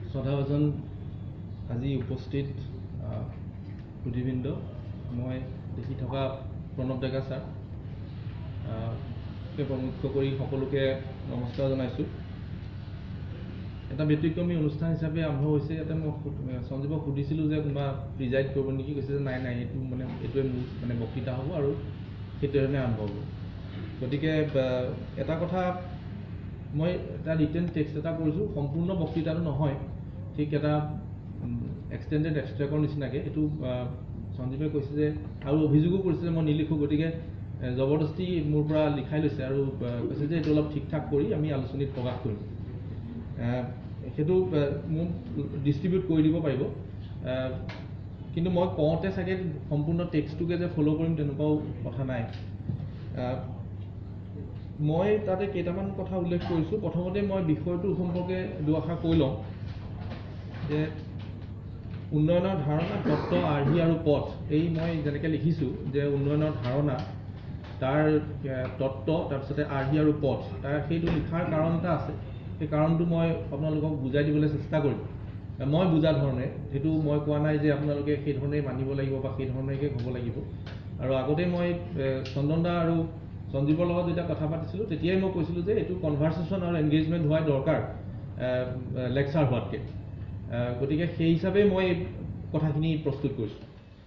শ্ৰদ্ধাভাজন আজি উপস্থিত সুধীবৃন্দ, মই দেখি থকা প্ৰণৱ ডেকা ছাৰ প্ৰমুখ্য কৰি সকলোকে নমস্কাৰ জনাইছোঁ। এটা ব্যতিক্ৰমী অনুষ্ঠান হিচাপে আৰম্ভ হৈছে। ইয়াতে মই সঞ্জীৱক সুধিছিলোঁ যে কোনোবা প্ৰিজাইড কৰিব নেকি, কৈছে যে নাই এইটো এইটোৱে মোৰ বক্তৃতা হ'ব আৰু সেইধৰণে আৰম্ভ হ'ব। গতিকে এটা কথা, মই এটা ৰিটেন টেক্সট এটা কৰিছোঁ, সম্পূৰ্ণ বক্তৃতাটো নহয়, ঠিক এটা এক্সটেণ্ডেড এক্সট্ৰেক্টৰ নিচিনাকৈ। এইটো সঞ্জীৱে কৈছে যে, আৰু অভিযোগো কৰিছে যে মই নিলিখোঁ, গতিকে জবৰদস্তি মোৰ পৰা লিখাই লৈছে আৰু কৈছে যে এইটো অলপ ঠিক ঠাক কৰি আমি আলোচনীত প্ৰকাশ কৰিম। সেইটো মোক ডিষ্ট্ৰিবিউট কৰি দিব পাৰিব, কিন্তু মই কওঁতে চাগে সম্পূৰ্ণ টেক্সটোকে যে ফ'ল' কৰিম তেনেকুৱাও কথা নাই। মই তাতে কেইটামান কথা উল্লেখ কৰিছোঁ। প্ৰথমতে মই বিষয়টোৰ সম্পৰ্কে দুআষাৰ কৈ লওঁ যে উন্নয়নৰ ধাৰণা, তত্ত্ব, আৰ্হি আৰু পথ। এই মই যেনেকৈ লিখিছোঁ যে উন্নয়নৰ ধাৰণা, তাৰ তত্ত্ব, তাৰপিছতে আৰ্হি আৰু পথ, তাৰ সেইটো লিখাৰ কাৰণ এটা আছে। সেই কাৰণটো মই আপোনালোকক বুজাই দিবলৈ চেষ্টা কৰিম মই বুজা ধৰণে। সেইটো মই কোৱা নাই যে আপোনালোকে সেই ধৰণেই মানিব লাগিব বা সেই ধৰণেকৈ হ'ব লাগিব। আৰু আগতে মই চন্দন দা আৰু সঞ্জীৱৰ লগত যেতিয়া কথা পাতিছিলোঁ তেতিয়াই মই কৈছিলোঁ যে এইটো কনভাৰ্চেশ্যন আৰু এংগেজমেণ্ট হোৱাই দৰকাৰ লেকচাৰ হোৱাতকৈ। গতিকে সেই হিচাপে মই কথাখিনি প্ৰস্তুত কৰিছোঁ।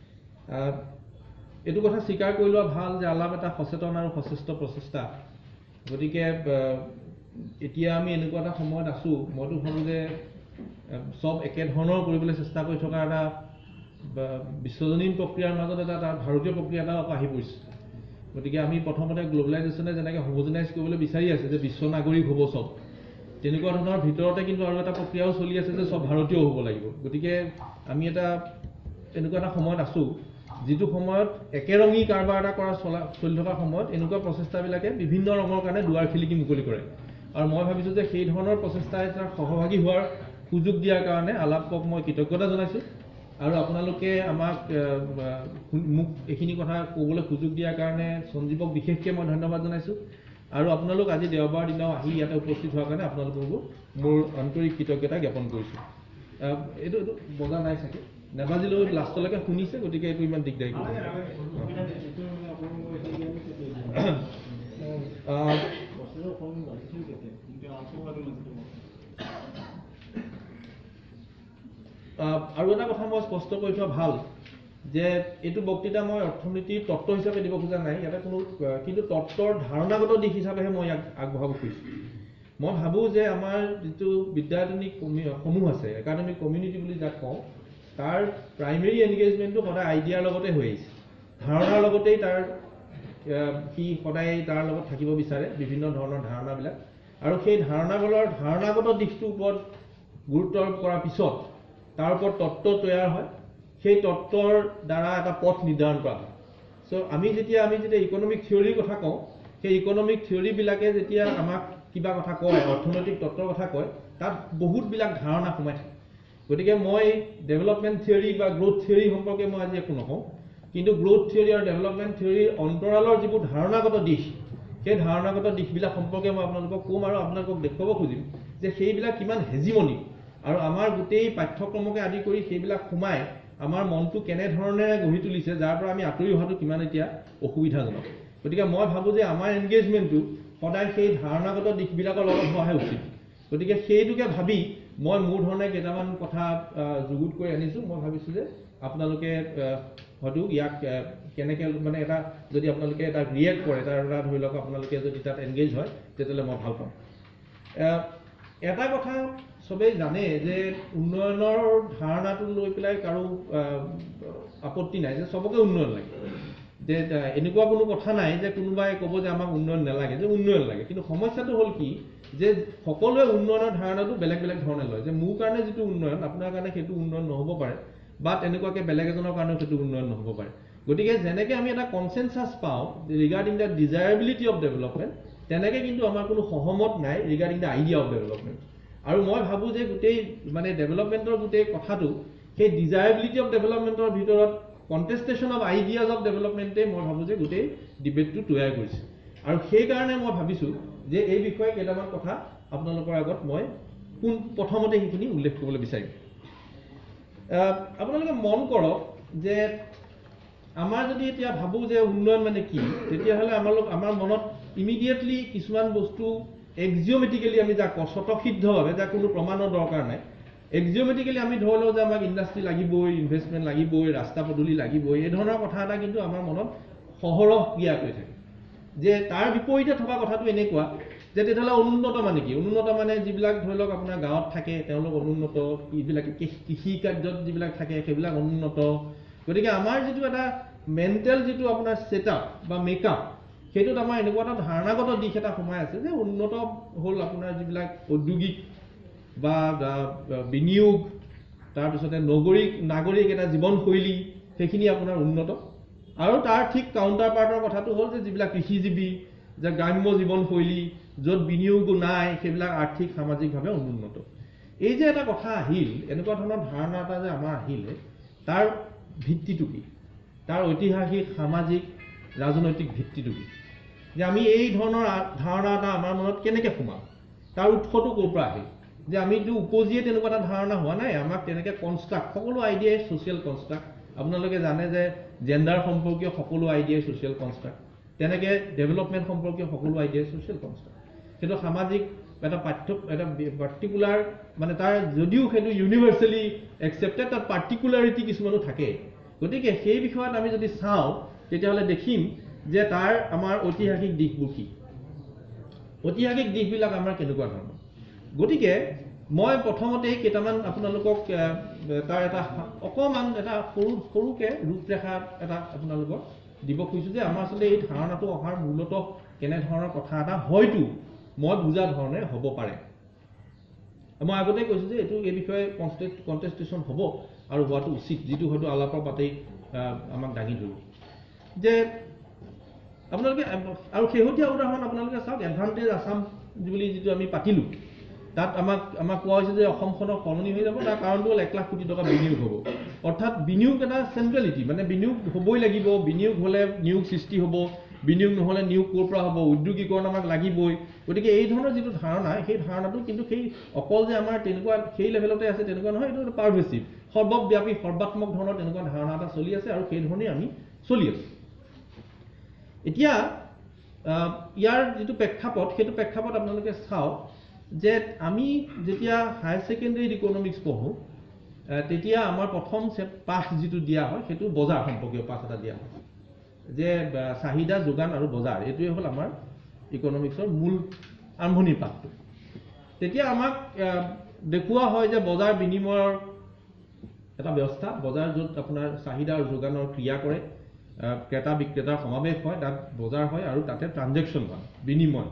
এইটো কথা স্বীকাৰ কৰি লোৱা ভাল যে আলাপ এটা সচেতন আৰু সচেষ্ট প্ৰচেষ্টা। গতিকে এতিয়া আমি এনেকুৱা এটা সময়ত আছোঁ, মইতো ভাবোঁ যে চব একেধৰণৰ কৰিবলৈ চেষ্টা কৰি থকা এটা বিশ্বজনীন প্ৰক্ৰিয়াৰ মাজত এটা ভাৰতীয় প্ৰক্ৰিয়া এটাও আহি পৰিছে। গতিকে আমি প্ৰথমতে গ্ল'বেলাইজেশ্যনে যেনেকৈ হোমোজেনাইজ কৰিবলৈ বিচাৰি আছে যে বিশ্ব নাগৰিক হ'ব চব, তেনেকুৱা ধৰণৰ ভিতৰতে কিন্তু আৰু এটা প্ৰক্ৰিয়াও চলি আছে যে চব ভাৰতীয় হ'ব লাগিব। গতিকে আমি এনেকুৱা এটা সময়ত আছোঁ, যিটো সময়ত একেৰঙী কাৰবাৰ এটা চলি থকা সময়ত এনেকুৱা প্ৰচেষ্টাবিলাকে বিভিন্ন ৰঙৰ কাৰণে দুৱাৰ খিৰিকী মুকলি কৰে। আৰু মই ভাবিছোঁ যে সেই ধৰণৰ প্ৰচেষ্টা এটাৰ সহভাগী হোৱাৰ সুযোগ দিয়াৰ কাৰণে আলাপক মই কৃতজ্ঞতা জনাইছোঁ। আৰু আপোনালোকে মোক এইখিনি কথা ক'বলৈ সুযোগ দিয়াৰ কাৰণে সঞ্জীৱক বিশেষকৈ মই ধন্যবাদ জনাইছোঁ। আৰু আপোনালোক আজি দেওবাৰ দিনাও আহি ইয়াতে উপস্থিত হোৱাৰ কাৰণে আপোনালোককো মোৰ আন্তৰিক কৃতজ্ঞতা জ্ঞাপন কৰিছোঁ। এইটো বজা নাই চাগে, নেবাজিলেও লাষ্টলৈকে শুনিছে, গতিকে এইটো ইমান দিগদাৰী কৰিব আৰু এটা কথা মই স্পষ্ট কৰি থোৱা ভাল যে এইটো বক্তৃতা মই অৰ্থনীতিৰ তত্ত্ব হিচাপে দিব খোজা নাই ইয়াতে কোনো, কিন্তু তত্ত্বৰ ধাৰণাগত দিশ হিচাপেহে মই ইয়াক আগবঢ়াব খুজিছোঁ। মই ভাবোঁ যে আমাৰ যিটো বিদ্যায়তনিক সমূহ আছে, একাডেমিক কমিউনিটি বুলি যাক কওঁ, তাৰ প্ৰাইমেৰী এনগেজমেণ্টটো সদায় আইডিয়াৰ লগতে হৈ আহিছে। ধাৰণাৰ লগতেই সি সদায় তাৰ লগত থাকিব বিচাৰে, বিভিন্ন ধৰণৰ ধাৰণাবিলাক। আৰু সেই ধাৰণাগত দিশটোৰ ওপৰত গুৰুত্ব আৰোপ কৰাৰ পিছত তাৰ ওপৰত তত্ত্ব তৈয়াৰ হয়। সেই তত্ত্বৰ দ্বাৰা এটা পথ নিৰ্ধাৰণ কৰা হয়। আমি যেতিয়া ইকনমিক থিয়ৰীৰ কথা কওঁ, সেই ইকনমিক থিয়ৰীবিলাকে যেতিয়া আমাক কিবা কথা কয়, অৰ্থনৈতিক তত্ত্বৰ কথা কয়, তাত বহুতবিলাক ধাৰণা সোমাই থাকে। গতিকে মই ডেভেলপমেণ্ট থিয়ৰী বা গ্ৰোথ থিয়ৰী সম্পৰ্কে মই আজি একো নকওঁ, কিন্তু গ্ৰোথ থিয়ৰী আৰু ডেভেলপমেণ্ট থিয়ৰীৰ অন্তৰালৰ যিবোৰ ধাৰণাগত দিশ, সেই ধাৰণাগত দিশবিলাক সম্পৰ্কে মই আপোনালোকক ক'ম আৰু আপোনালোকক দেখুৱাব খুজিম যে সেইবিলাক কিমান হেজিমনিক আৰু আমাৰ গোটেই পাঠ্যক্ৰমকে আদি কৰি সেইবিলাক সোমাই আমাৰ মনটো কেনেধৰণেৰে গঢ়ি তুলিছে, যাৰ পৰা আমি আঁতৰি অহাটো কিমান এতিয়া অসুবিধাজনক। গতিকে মই ভাবোঁ যে আমাৰ এনগেজমেণ্টটো সদায় সেই ধাৰণাগত দিশবিলাকৰ লগত হোৱাহে উচিত। গতিকে সেইটোকে ভাবি মই মোৰ ধৰণে কেইটামান কথা যুগুত কৰি আনিছোঁ। মই ভাবিছোঁ যে আপোনালোকে হয়তো ইয়াক কেনেকৈ এটা যদি আপোনালোকে এটা ৰিয়েক্ট কৰে, তাৰ এটা ধৰি লওক আপোনালোকে যদি তাত এনগেজ হয়, তেতিয়াহ'লে মই ভাল পাম। এটা কথা চবেই জানে যে উন্নয়নৰ ধাৰণাটো লৈ পেলাই কাৰো আপত্তি নাই যে চবকে উন্নয়ন লাগে, যে এনেকুৱা কোনো কথা নাই যে কোনোবাই ক'ব যে আমাক উন্নয়ন নালাগে, যে উন্নয়ন লাগে। কিন্তু সমস্যাটো হ'ল কি যে সকলোৱে উন্নয়নৰ ধাৰণাটো বেলেগ বেলেগ ধৰণে লয়, যে মোৰ কাৰণে যিটো উন্নয়ন আপোনাৰ কাৰণে সেইটো উন্নয়ন নহ'ব পাৰে, বা তেনেকুৱাকৈ বেলেগ এজনৰ কাৰণেও সেইটো উন্নয়ন নহ'ব পাৰে। গতিকে যেনেকৈ আমি এটা কনচেনচাছ পাওঁ regarding the desirability of development, তেনেকৈ কিন্তু আমাৰ কোনো সহমত নাই regarding the idea of development. আৰু মই ভাবোঁ যে গোটেই ডেভেলপমেণ্টৰ গোটেই কথাটো সেই ডিজায়াবিলিটি অফ ডেভেলপমেণ্টৰ ভিতৰত কণ্টেষ্টেশ্যন অফ আইডিয়াজ অফ ডেভেলপমেণ্টে মই ভাবোঁ যে গোটেই ডিবেটটো তৈয়াৰ কৰিছে। আৰু সেইকাৰণে মই ভাবিছোঁ যে এই বিষয়ে কেইটামান কথা আপোনালোকৰ আগত মই প্ৰথমতে সেইখিনি উল্লেখ কৰিবলৈ বিচাৰিম। আপোনালোকে মন কৰক যে আমাৰ যদি এতিয়া ভাবোঁ যে উন্নয়ন মানে কি, তেতিয়াহ'লে আমাৰ মনত ইমিডিয়েটলি কিছুমান বস্তু এক্সিঅমেটিকেলি আমি যাক স্বতঃসিদ্ধভাৱে যাক কোনো প্ৰমাণৰ দৰকাৰ নাই, এক্সিঅমেটিকেলি আমি ধৰি লওঁ যে আমাক ইণ্ডাষ্ট্ৰি লাগিবই, ইনভেষ্টমেণ্ট লাগিবই, ৰাস্তা পদূলি লাগিবই, এই ধৰণৰ কথা এটা কিন্তু আমাৰ মনত সহৰহ ক্ৰিয়া কৰি থাকে। যে তাৰ বিপৰীতে থকা কথাটো এনেকুৱা যে তেতিয়াহ'লে অনুন্নত মানে কি? অনুন্নত মানে যিবিলাক ধৰি লওক আপোনাৰ গাঁৱত থাকে তেওঁলোক অনুন্নত, এইবিলাকে কৃষি কাৰ্যত যিবিলাক থাকে সেইবিলাক অনুন্নত। গতিকে আমাৰ যিটো এটা মেণ্টেল যিটো আপোনাৰ ছেটআপ বা মেকআপ, সেইটোত আমাৰ এনেকুৱা এটা ধাৰণাগত দিশ এটা সোমাই আছে যে উন্নত হ'ল আপোনাৰ যিবিলাক ঔদ্যোগিক বা বিনিয়োগ, তাৰপিছতে নাগৰিক এটা জীৱনশৈলী, সেইখিনি আপোনাৰ উন্নত। আৰু তাৰ ঠিক কাউণ্টাৰ পাৰ্টৰ কথাটো হ'ল যে যিবিলাক কৃষিজীৱী, যে গ্ৰাম্য জীৱনশৈলী, য'ত বিনিয়োগো নাই, সেইবিলাক আৰ্থিক সামাজিকভাৱে অনুন্নত। এই যে এটা কথা আহিল, এনেকুৱা ধৰণৰ ধাৰণা এটা যে আমাৰ আহিলে, তাৰ ভিত্তিটো কি? তাৰ ঐতিহাসিক, সামাজিক, ৰাজনৈতিক ভিত্তিটো কি? যে আমি এই ধৰণৰ ধাৰণা এটা আমাৰ মনত কেনেকৈ সোমাম? তাৰ উৎসটো ক'ৰ পৰা আহিল? যে আমিতো উপজিয়ে তেনেকুৱা এটা ধাৰণা হোৱা নাই, আমাক তেনেকৈ কনষ্ট্ৰাক্ট, সকলো আইডিয়াই ছ'চিয়েল কনষ্ট্ৰাক্ট। আপোনালোকে জানে যে জেণ্ডাৰ সম্পৰ্কীয় সকলো আইডিয়াই ছ'চিয়েল কনষ্ট্ৰাক্ট, তেনেকৈ ডেভেলপমেণ্ট সম্পৰ্কীয় সকলো আইডিয়াই ছ'চিয়েল কনষ্ট্ৰাক্ট। সেইটো সামাজিক এটা এটা পাৰ্টিকুলাৰ মানে তাৰ যদিও সেইটো ইউনিভাৰ্চেলি একচেপ্টেড, তাত পাৰ্টিকুলাৰিটি কিছুমানো থাকে। গতিকে সেই বিষয়ত আমি যদি চাওঁ তেতিয়াহ'লে দেখিম যে তাৰ আমাৰ ঐতিহাসিক দিশবোৰ কি, ঐতিহাসিক দিশবিলাক আমাৰ কেনেকুৱা ধৰণৰ। গতিকে মই প্ৰথমতেই কেইটামান আপোনালোকক তাৰ এটা অকণমান এটা সৰুকৈ ৰূপৰেখা এটা আপোনালোকক দিব খুজিছোঁ যে আমাৰ আচলতে এই ধাৰণাটো অহাৰ মূলতঃ কেনেধৰণৰ কথা এটা হয়তো মই বুজা ধৰণে হ'ব পাৰে। মই আগতে কৈছোঁ যে এই বিষয়ে কণ্টেষ্টেশ্যন হ'ব আৰু হোৱাটো উচিত, যিটো হয়তো আলাপৰ পাতেই আমাক দাঙি ধৰিব। যে আপোনালোকে আৰু শেহতীয়া উদাহৰণ আপোনালোকে চাওক, এডভান্টেজ আছাম বুলি যিটো আমি পাতিলোঁ, তাত আমাক কোৱা হৈছে যে অসমখনক সলনি হৈ যাব। তাৰ কাৰণটো হ'ল 1 লাখ কোটি টকা বিনিয়োগ হ'ব। অৰ্থাৎ বিনিয়োগ এটা চেণ্ট্ৰেলিটি, মানে বিনিয়োগ হ'বই লাগিব, বিনিয়োগ হ'লে নিয়োগ সৃষ্টি হ'ব, বিনিয়োগ নহ'লে নিয়োগ ক'ৰ পৰা হ'ব, উদ্যোগীকৰণ আমাক লাগিবই। গতিকে এই ধৰণৰ যিটো ধাৰণা, সেই ধাৰণাটো কিন্তু সেই অকল যে আমাৰ তেনেকুৱা সেই লেভেলতে আছে তেনেকুৱা নহয়, এইটো পাৰভেচিভ, সৰ্বব্যাপী, সৰ্বাত্মক ধৰণৰ তেনেকুৱা ধাৰণা এটা চলি আছে আৰু সেই ধৰণেই আমি চলি আছোঁ। এতিয়া ইয়াৰ যিটো প্ৰেক্ষাপট, সেইটো প্ৰেক্ষাপট আপোনালোকে চাওক যে আমি যেতিয়া হায়াৰ ছেকেণ্ডেৰীত ইকনমিক্স পঢ়োঁ, তেতিয়া আমাৰ প্ৰথম পাঠ যিটো দিয়া হয় সেইটো বজাৰ সম্পৰ্কীয় পাঠ এটা দিয়া হয়, যে চাহিদা, যোগান আৰু বজাৰ, এইটোৱে হ'ল আমাৰ ইকনমিক্সৰ মূল আৰম্ভণিৰ পাঠটো। তেতিয়া আমাক দেখুওৱা হয় যে বজাৰ বিনিময়ৰ এটা ব্যৱস্থা, বজাৰ য'ত আপোনাৰ চাহিদা আৰু যোগানৰ ক্ৰিয়া কৰে, ক্ৰেতা বিক্ৰেতাৰ সমাৱেশ হয়, তাত বজাৰ হয় আৰু তাতে ট্ৰানজেকশ্যন হয়, বিনিময়।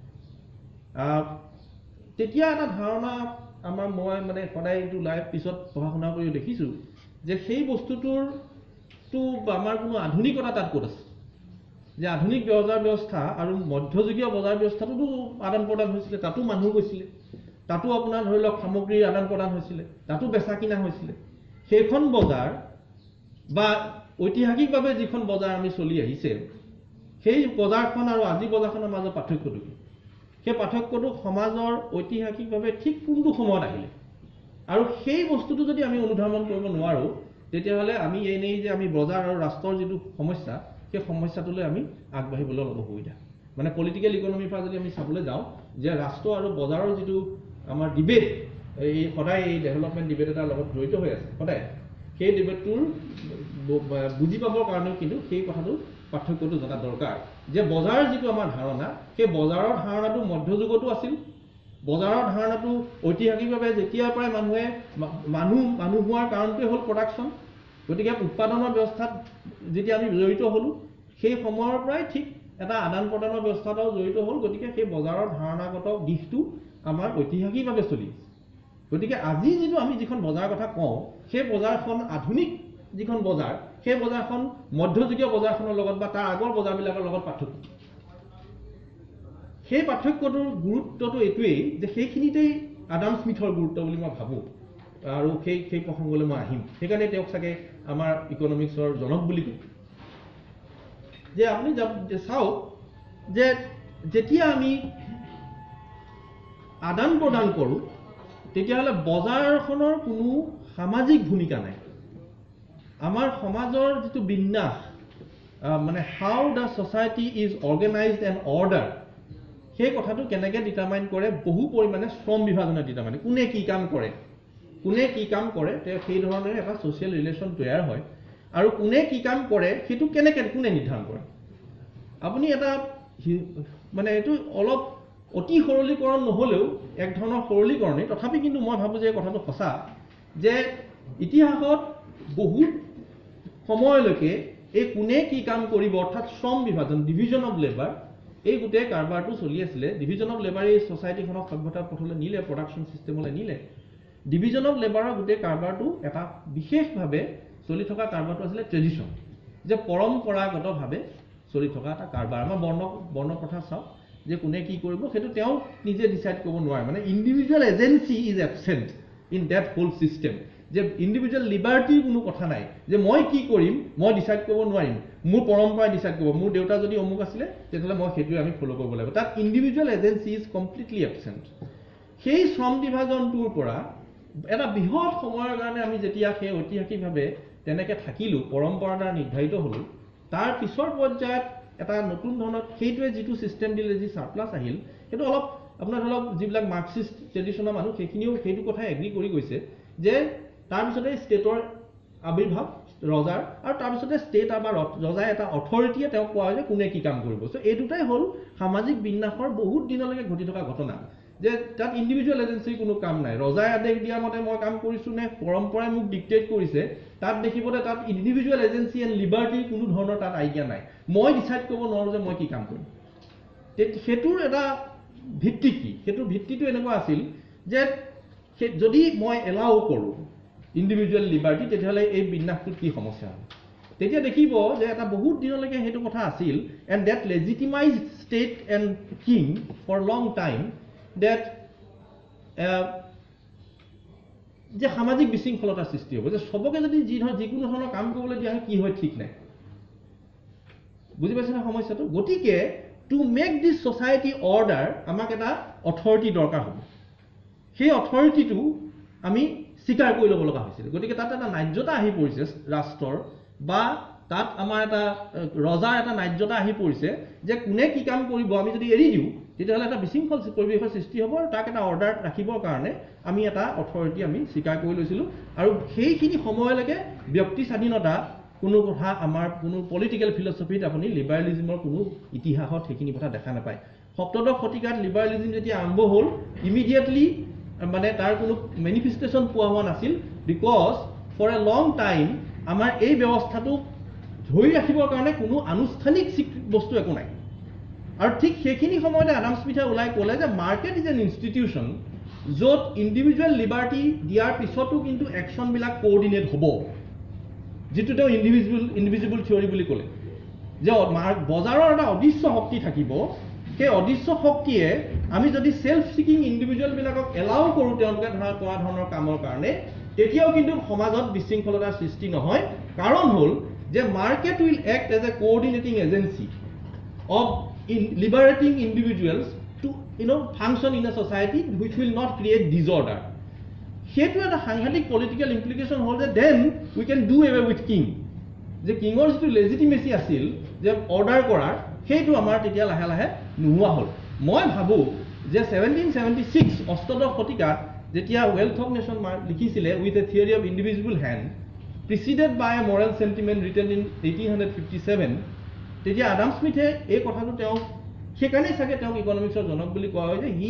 তেতিয়া এটা ধাৰণা মই মানে সদায় এইটো লাইভ পিছত পঢ়া শুনা কৰি দেখিছোঁ যে সেই বস্তুটোৰতো আমাৰ কোনো আধুনিকতা তাত ক'ত আছে? যে আধুনিক বজাৰ ব্যৱস্থা আৰু মধ্যযুগীয় বজাৰ ব্যৱস্থাটোতো আদান প্ৰদান হৈছিলে, তাতো মানুহ গৈছিলে, তাতো আপোনাৰ ধৰি লওক সামগ্ৰীৰ আদান প্ৰদান হৈছিলে, তাতো বেচা কিনা হৈছিলে। সেইখন বজাৰ বা ঐতিহাসিকভাৱে যিখন বজাৰ আমি চলি আহিছে, সেই বজাৰখন আৰু আজি বজাৰখনৰ মাজৰ পাৰ্থক্যটো কি? সেই পাৰ্থক্যটো সমাজৰ ঐতিহাসিকভাৱে ঠিক কোনটো সময়ত আহিলে? আৰু সেই বস্তুটো যদি আমি অনুধাৱন কৰিব নোৱাৰোঁ, তেতিয়াহ'লে আমি এনেই যে আমি বজাৰ আৰু ৰাষ্ট্ৰৰ যিটো সমস্যা, সেই সমস্যাটোলৈ আমি আগবাঢ়িবলৈ অলপ অসুবিধা। মানে পলিটিকেল ইকনমিৰ পৰা যদি আমি চাবলৈ যাওঁ যে ৰাষ্ট্ৰ আৰু বজাৰৰ যিটো আমাৰ ডিবেট, এই সদায় এই ডেভেলপমেণ্ট ডিবেট এটাৰ লগত জড়িত হৈ আছে সদায়, সেই ডিবেটটোৰ বুজি পাবৰ কাৰণেও কিন্তু সেই কথাটো পাৰ্থক্যটো জনা দৰকাৰ যে বজাৰ যিটো আমাৰ ধাৰণা, সেই বজাৰৰ ধাৰণাটো মধ্যযুগতো আছিল। বজাৰৰ ধাৰণাটো ঐতিহাসিকভাৱে যেতিয়াৰ পৰাই মানুহ হোৱাৰ কাৰণটোৱে হ'ল প্ৰডাকশ্যন। গতিকে উৎপাদনৰ ব্যৱস্থাত যেতিয়া আমি জড়িত হ'লোঁ, সেই সময়ৰ পৰাই ঠিক এটা আদান প্ৰদানৰ ব্যৱস্থা এটাও জড়িত হ'ল। গতিকে সেই বজাৰৰ ধাৰণাগত দিশটো আমাৰ ঐতিহাসিকভাৱে চলি আছে। গতিকে আজি আমি যিখন বজাৰৰ কথা কওঁ, সেই বজাৰখন আধুনিক যিখন বজাৰ, সেই বজাৰখন মধ্যযুগীয় বজাৰখনৰ লগত বা তাৰ আগৰ বজাৰবিলাকৰ লগত পাৰ্থক্য। সেই পাৰ্থক্যটোৰ গুৰুত্বটো এইটোৱেই যে সেইখিনিতেই আদাম স্মিথৰ গুৰুত্ব বুলি মই ভাবোঁ, আৰু সেই প্ৰসংগলৈ মই আহিম। সেইকাৰণে তেওঁক চাগে আমাৰ ইকনমিক্সৰ জনক বুলি কয়। যে আপুনি চাওক যে যেতিয়া আমি আদান প্ৰদান কৰোঁ, তেতিয়াহ'লে বজাৰখনৰ কোনো সামাজিক ভূমিকা নাই আমাৰ সমাজৰ যিটো বিন্যাস মানে how the society is organized and order সেই কথাটো কেনেকৈ ডিটাৰমাইন কৰে বহু পৰিমাণে শ্ৰম বিভাজনে ডিটাৰমাইন কোনে কি কাম কৰে সেই ধৰণেৰে এটা ছ'চিয়েল ৰিলেশ্যন তৈয়াৰ হয় আৰু কোনে কি কাম কৰে সেইটো কেনেকৈ কোনে নিৰ্ধাৰণ কৰে আপুনি এটা মানে এইটো অলপ অতি সৰলীকৰণ নহ'লেও এক ধৰণৰ সৰলীকৰণেই তথাপি কিন্তু মই ভাবোঁ যে কথাটো সঁচা যে ইতিহাসত বহুত সময়লৈকে এই কোনে কি কাম কৰিব অৰ্থাৎ শ্ৰম বিভাজন ডিভিজন অফ লেবাৰ এই গোটেই কাৰবাৰটো চলি আছিলে ডিভিজন অফ লেবাৰ এই ছ'চাইটিখনক সভ্যতাৰ পথলৈ নিলে প্ৰডাকশ্যন ছিষ্টেমলৈ নিলে ডিভিজন অফ লেবাৰৰ গোটেই কাৰবাৰটো এটা বিশেষভাৱে চলি থকা কাৰবাৰটো আছিলে ট্ৰেডিশ্যন যে পৰম্পৰাগতভাৱে চলি থকা এটা কাৰবাৰ আমাৰ বৰ্ণ প্ৰথা চাওক যে কোনে কি কৰিব সেইটো তেওঁ নিজে ডিচাইড কৰিব নোৱাৰে মানে individual agency is absent in that whole system যে ইণ্ডিভিজুৱেল লিবাৰ্টিৰ কোনো কথা নাই যে মই কি কৰিম মই ডিচাইড কৰিব নোৱাৰিম মোৰ পৰম্পৰাই ডিচাইড কৰিব মোৰ দেউতা যদি অমুক আছিলে তেতিয়াহ'লে মই সেইটোৱে আমি ফ'ল' কৰিব লাগিব তাত individual agency is completely absent সেই শ্ৰম বিভাজনটোৰ পৰা এটা বৃহৎ সময়ৰ কাৰণে আমি যেতিয়া সেই ঐতিহাসিকভাৱে তেনেকৈ থাকিলোঁ পৰম্পৰা দ্বাৰা নিৰ্ধাৰিত হ'লোঁ তাৰ পিছৰ পৰ্যায়ত এটা নতুন ধৰণৰ সেইটোৱে যিটো ছিষ্টেম দিলে যি ছাৰপ্লাছ আহিল সেইটো অলপ আপোনাৰ ধৰক যিবিলাক মাৰ্কচিষ্ট ট্ৰেডিশ্যনৰ মানুহ সেইখিনিও সেইটো কথাই এগ্ৰী কৰি গৈছে যে তাৰপিছতে ষ্টেটৰ আৱিৰ্ভাৱ ৰজাৰ আৰু তাৰপিছতে ষ্টেট বা ৰজাই এটা অথৰিটিয়ে তেওঁক কোৱা হয় যে কোনে কি কাম কৰিব চ' এই দুটাই হ'ল সামাজিক বিন্যাসৰ বহুত দিনলৈকে ঘটি থকা ঘটনা যে তাত ইণ্ডিভিজুৱেল এজেঞ্চিৰ কোনো কাম নাই ৰজাই আদেশ দিয়া মতে মই কাম কৰিছোঁ নে পৰম্পৰাই মোক ডিক্টেট কৰিছে তাত দেখিবলৈ তাত ইণ্ডিভিজুৱেল এজেঞ্চি এণ্ড লিবাৰ্টিৰ কোনো ধৰণৰ তাত আইডিয়া নাই মই ডিচাইড কৰিব নোৱাৰোঁ যে মই কি কাম কৰিম সেইটোৰ এটা ভিত্তি কি সেইটোৰ ভিত্তিটো এনেকুৱা আছিল যে যদি মই এলাউ কৰোঁ ইণ্ডিভিজুৱেল লিবাৰ্টি তেতিয়াহ'লে এই বিন্যাসটোত কি সমস্যা হয় তেতিয়া দেখিব যে এটা বহুত দিনলৈকে সেইটো কথা আছিল and that legitimize state and king for long time that যে সামাজিক বিশৃংখলতাৰ সৃষ্টি হ'ব যে চবকে যদি যিকোনো ধৰণৰ কাম কৰিবলৈ দিয়া হয় কি হয় ঠিক নাই বুজি পাইছেনে সমস্যাটো গতিকে to make this society order আমাক এটা অথৰিটি দৰকাৰ হ'ব সেই অথৰিটিটো আমি স্বীকাৰ কৰি ল'ব লগা হৈছিল গতিকে তাত এটা ন্যায্যতা আহি পৰিছে ৰাষ্ট্ৰৰ বা তাত আমাৰ এটা ৰজাৰ এটা ন্যায্যতা আহি পৰিছে যে কোনে কি কাম কৰিব আমি যদি এৰি দিওঁ তেতিয়াহ'লে এটা বিশৃংখল পৰিৱেশৰ সৃষ্টি হ'ব আৰু তাক এটা অৰ্ডাৰ ৰাখিবৰ কাৰণে আমি এটা অথৰিটি আমি স্বীকাৰ কৰি লৈছিলোঁ আৰু সেইখিনি সময়লৈকে ব্যক্তি স্বাধীনতা কোনো কথা আমাৰ কোনো পলিটিকেল ফিলচফিত আপুনি লিবাৰেলিজিমৰ কোনো ইতিহাসত সেইখিনি কথা দেখা নাপায় সপ্তদশ শতিকাত লিবাৰেলিজিম যেতিয়া আৰম্ভ হ'ল ইমিডিয়েটলি মানে তাৰ কোনো মেনিফেষ্টেশ্যন পোৱা হোৱা নাছিল because for a long time আমাৰ এই ব্যৱস্থাটোক ধৰি ৰাখিবৰ কাৰণে কোনো আনুষ্ঠানিক বস্তু একো নাই আৰু ঠিক সেইখিনি সময়তে আডাম স্মিথে ওলাই ক'লে যে মাৰ্কেট ইজ এন ইনষ্টিটিউশ্যন য'ত ইণ্ডিভিজুৱেল লিবাৰ্টি দিয়াৰ পিছতো কিন্তু একশ্যনবিলাক কোঅৰ্ডিনেট হ'ব যিটো তেওঁ ইনভিজিবল থিয়ৰী বুলি ক'লে যে বজাৰৰ এটা অদৃশ্য শক্তি থাকিব সেই অদৃশ্য শক্তিয়ে আমি যদি সেলফ সিকিং ইণ্ডিভিজুৱেলবিলাকক এলাউ কৰোঁ তেওঁলোকে কৰা ধৰণৰ কামৰ কাৰণে তেতিয়াও কিন্তু সমাজত বিশৃংখলতাৰ সৃষ্টি নহয় কাৰণ হ'ল যে market will act as a coordinating agency of liberating individuals to function in a society which will not create disorder সেইটো এটা সাংঘাতিক পলিটিকেল ইমপ্লিকেশ্যন হ'ল যে then we can do away with king যে কিঙৰ যিটো লেজিটিমেচি আছিল যে অৰ্ডাৰ কৰাৰ সেইটো আমাৰ তেতিয়া লাহে লাহে নোহোৱা হ'ল মই ভাবোঁ যে 1776 অষ্টদশ শতিকাত যেতিয়া ৱেলথ অফ নেশ্যন লিখিছিলে with a theory of individual hand preceded by a moral sentiment written in 1857 তেতিয়া আডাম স্মিথে এই কথাটো তেওঁ সেইকাৰণেই চাগে তেওঁক ইকনমিক্সৰ জনক বুলি কোৱা হয় যে হি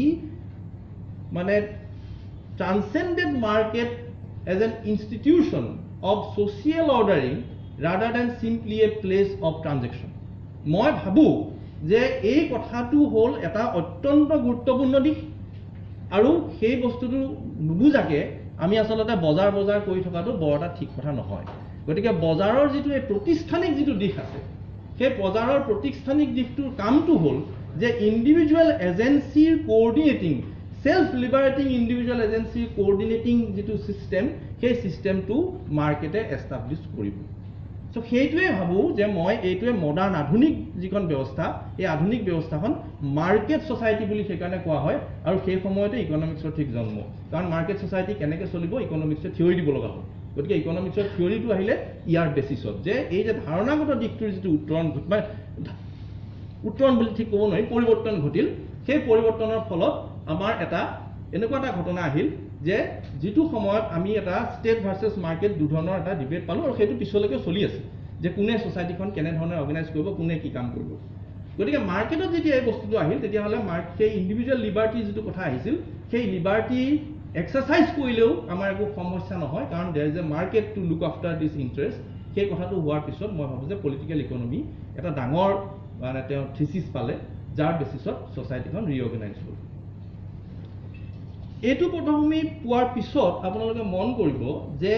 মানে transcended market as an institution of social ordering rather than simply a place of transaction. মই ভাবো যে এই কথাটো হ'ল এটা অত্যন্ত গুৰুত্বপূৰ্ণ দিশ আৰু সেই বস্তুটো নুবুজাকে আমি আসলতে বজাৰ কৰি থকাটো বৰ এটা ঠিক কথা নহয় গতিকে বজাৰৰ যিটো এই প্ৰতিষ্ঠানিক যিটো দিশ আছে সেই বজাৰৰ প্ৰতিষ্ঠানিক দিশটোৰ কামটো হ'ল যে ইণ্ডিভিজুৱেল এজেঞ্চিৰ কোঅৰ্ডিনেটিং self-liberating individual agency coordinating যিটো system সেই systemটো মাৰ্কেটে এষ্টাব্লিছ কৰিব সো সেইটোৱে ভাবো যে মই এইটোৱে মডাৰ্ণ আধুনিক যিখন ব্যৱস্থা এই আধুনিক ব্যৱস্থাখন মাৰ্কেট সোসাইটি বুলি সেইকাৰণে কোৱা হয় আৰু সেই সময়তে ইকনমিক্সৰ ঠিক জন্ম কাৰণ মাৰ্কেট সোসাইটি কেনেকৈ চলিব ইকনমিক্সে থিয়ৰি দিব লগা হয় গতিকে ইকনমিক্সৰ থিয়ৰিটো আহিলে ইয়াৰ বেচিছত যে এই যে ধাৰণাগত দিশটোৰ যিটো উত্তৰণ বুলি ঠিক ক'ব নোৱাৰি পৰিৱৰ্তন ঘটিল সেই পৰিৱৰ্তনৰ ফলত আমাৰ এটা এনেকুৱা এটা ঘটনা আহিল যে যিটো সময়ত আমি এটা ষ্টেট ভাৰ্চেছ মাৰ্কেট দুধৰণৰ এটা ডিবেট পালো আৰু সেইটো পিছলৈকে চলি আছে যে কোনে সোসাইটিখন কেনে ধৰণে অৰ্গেনাইজ কৰিব কোনে কি কাম কৰিব গতিকে মাৰ্কেটত যেতিয়া এই বস্তুটো আহিল তেতিয়াহ'লে সেই ইণ্ডিভিজুৱেল লিবাৰ্টি যিটো কথা আহিছিল সেই লিবাৰ্টি এক্সাৰচাইজ কৰিলেও আমাৰ একো সমস্যা নহয় কাৰণ there is a market to look after this interest সেই কথাটো হোৱাৰ পিছত মই ভাবোঁ যে পলিটিকেল ইকনমি এটা ডাঙৰ মানে তেওঁ থিচিছ পালে যাৰ বেচিছত সোসাইটিখন ৰিঅৰ্গেনাইজ হ'ল এইটো পটভূমি পোৱাৰ পিছত আপোনালোকে মন কৰিব যে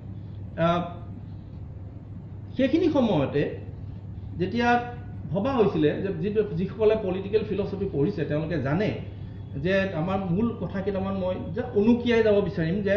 সেইখিনি সময়তে যেতিয়া ভবা হৈছিলে যে যিসকলে পলিটিকেল ফিলচফি পঢ়িছে তেওঁলোকে জানে যে আমাৰ মূল কথা কেইটামান মই যে অনুকিয়াই যাব বিচাৰিম যে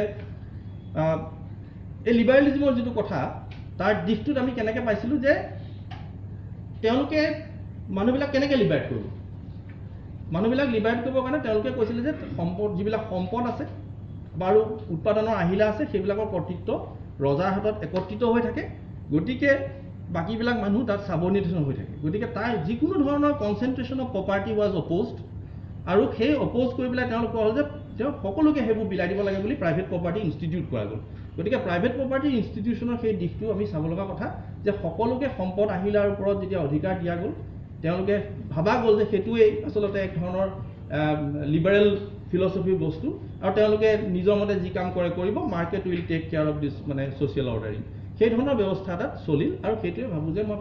এই লিবাৰেলিজমৰ যিটো কথা তাৰ দিশটোত আমি কেনেকৈ পাইছিলোঁ যে তেওঁলোকে মানুহবিলাক কেনেকৈ লিবাৰেট কৰিব মানুহবিলাক লিবাৰেট কৰিবৰ কাৰণে তেওঁলোকে কৈছিলে যে যিবিলাক সম্পদ আছে বাৰু উৎপাদনৰ আহিলা আছে সেইবিলাকৰ কৰ্তৃত্ব ৰজাৰ হাতত একত্ৰিত হৈ থাকে গতিকে বাকীবিলাক মানুহ তাত সাবঅৰ্ডিনেশ্যন হৈ থাকে গতিকে তাৰ যিকোনো ধৰণৰ concentration of property was opposed আৰু সেই অপ'জ কৰি পেলাই তেওঁলোক কোৱা হ'ল যে তেওঁ সকলোকে সেইবোৰ বিলাই দিব লাগে বুলি প্ৰাইভেট প্ৰপাৰ্টি ইনষ্টিটিউট কৰা গ'ল গতিকে প্ৰাইভেট প্ৰপাৰ্টি ইনষ্টিটিউশ্যনৰ সেই দিশটো আমি চাব লগা কথা যে সকলোকে সম্পদ আহিলাৰ ওপৰত যেতিয়া অধিকাৰ দিয়া গ'ল তেওঁলোকে ভাবা গ'ল যে সেইটোৱেই আচলতে এক ধৰণৰ লিবাৰেল ফিলচফিৰ বস্তু আৰু তেওঁলোকে নিজৰ মতে যি কাম কৰে কৰিব market will take care of this মানে ছ'চিয়েল অৰ্ডাৰিং সেই ধৰণৰ ব্যৱস্থা এটাত চলিল আৰু সেইটোৱে ভাবোঁ যে মই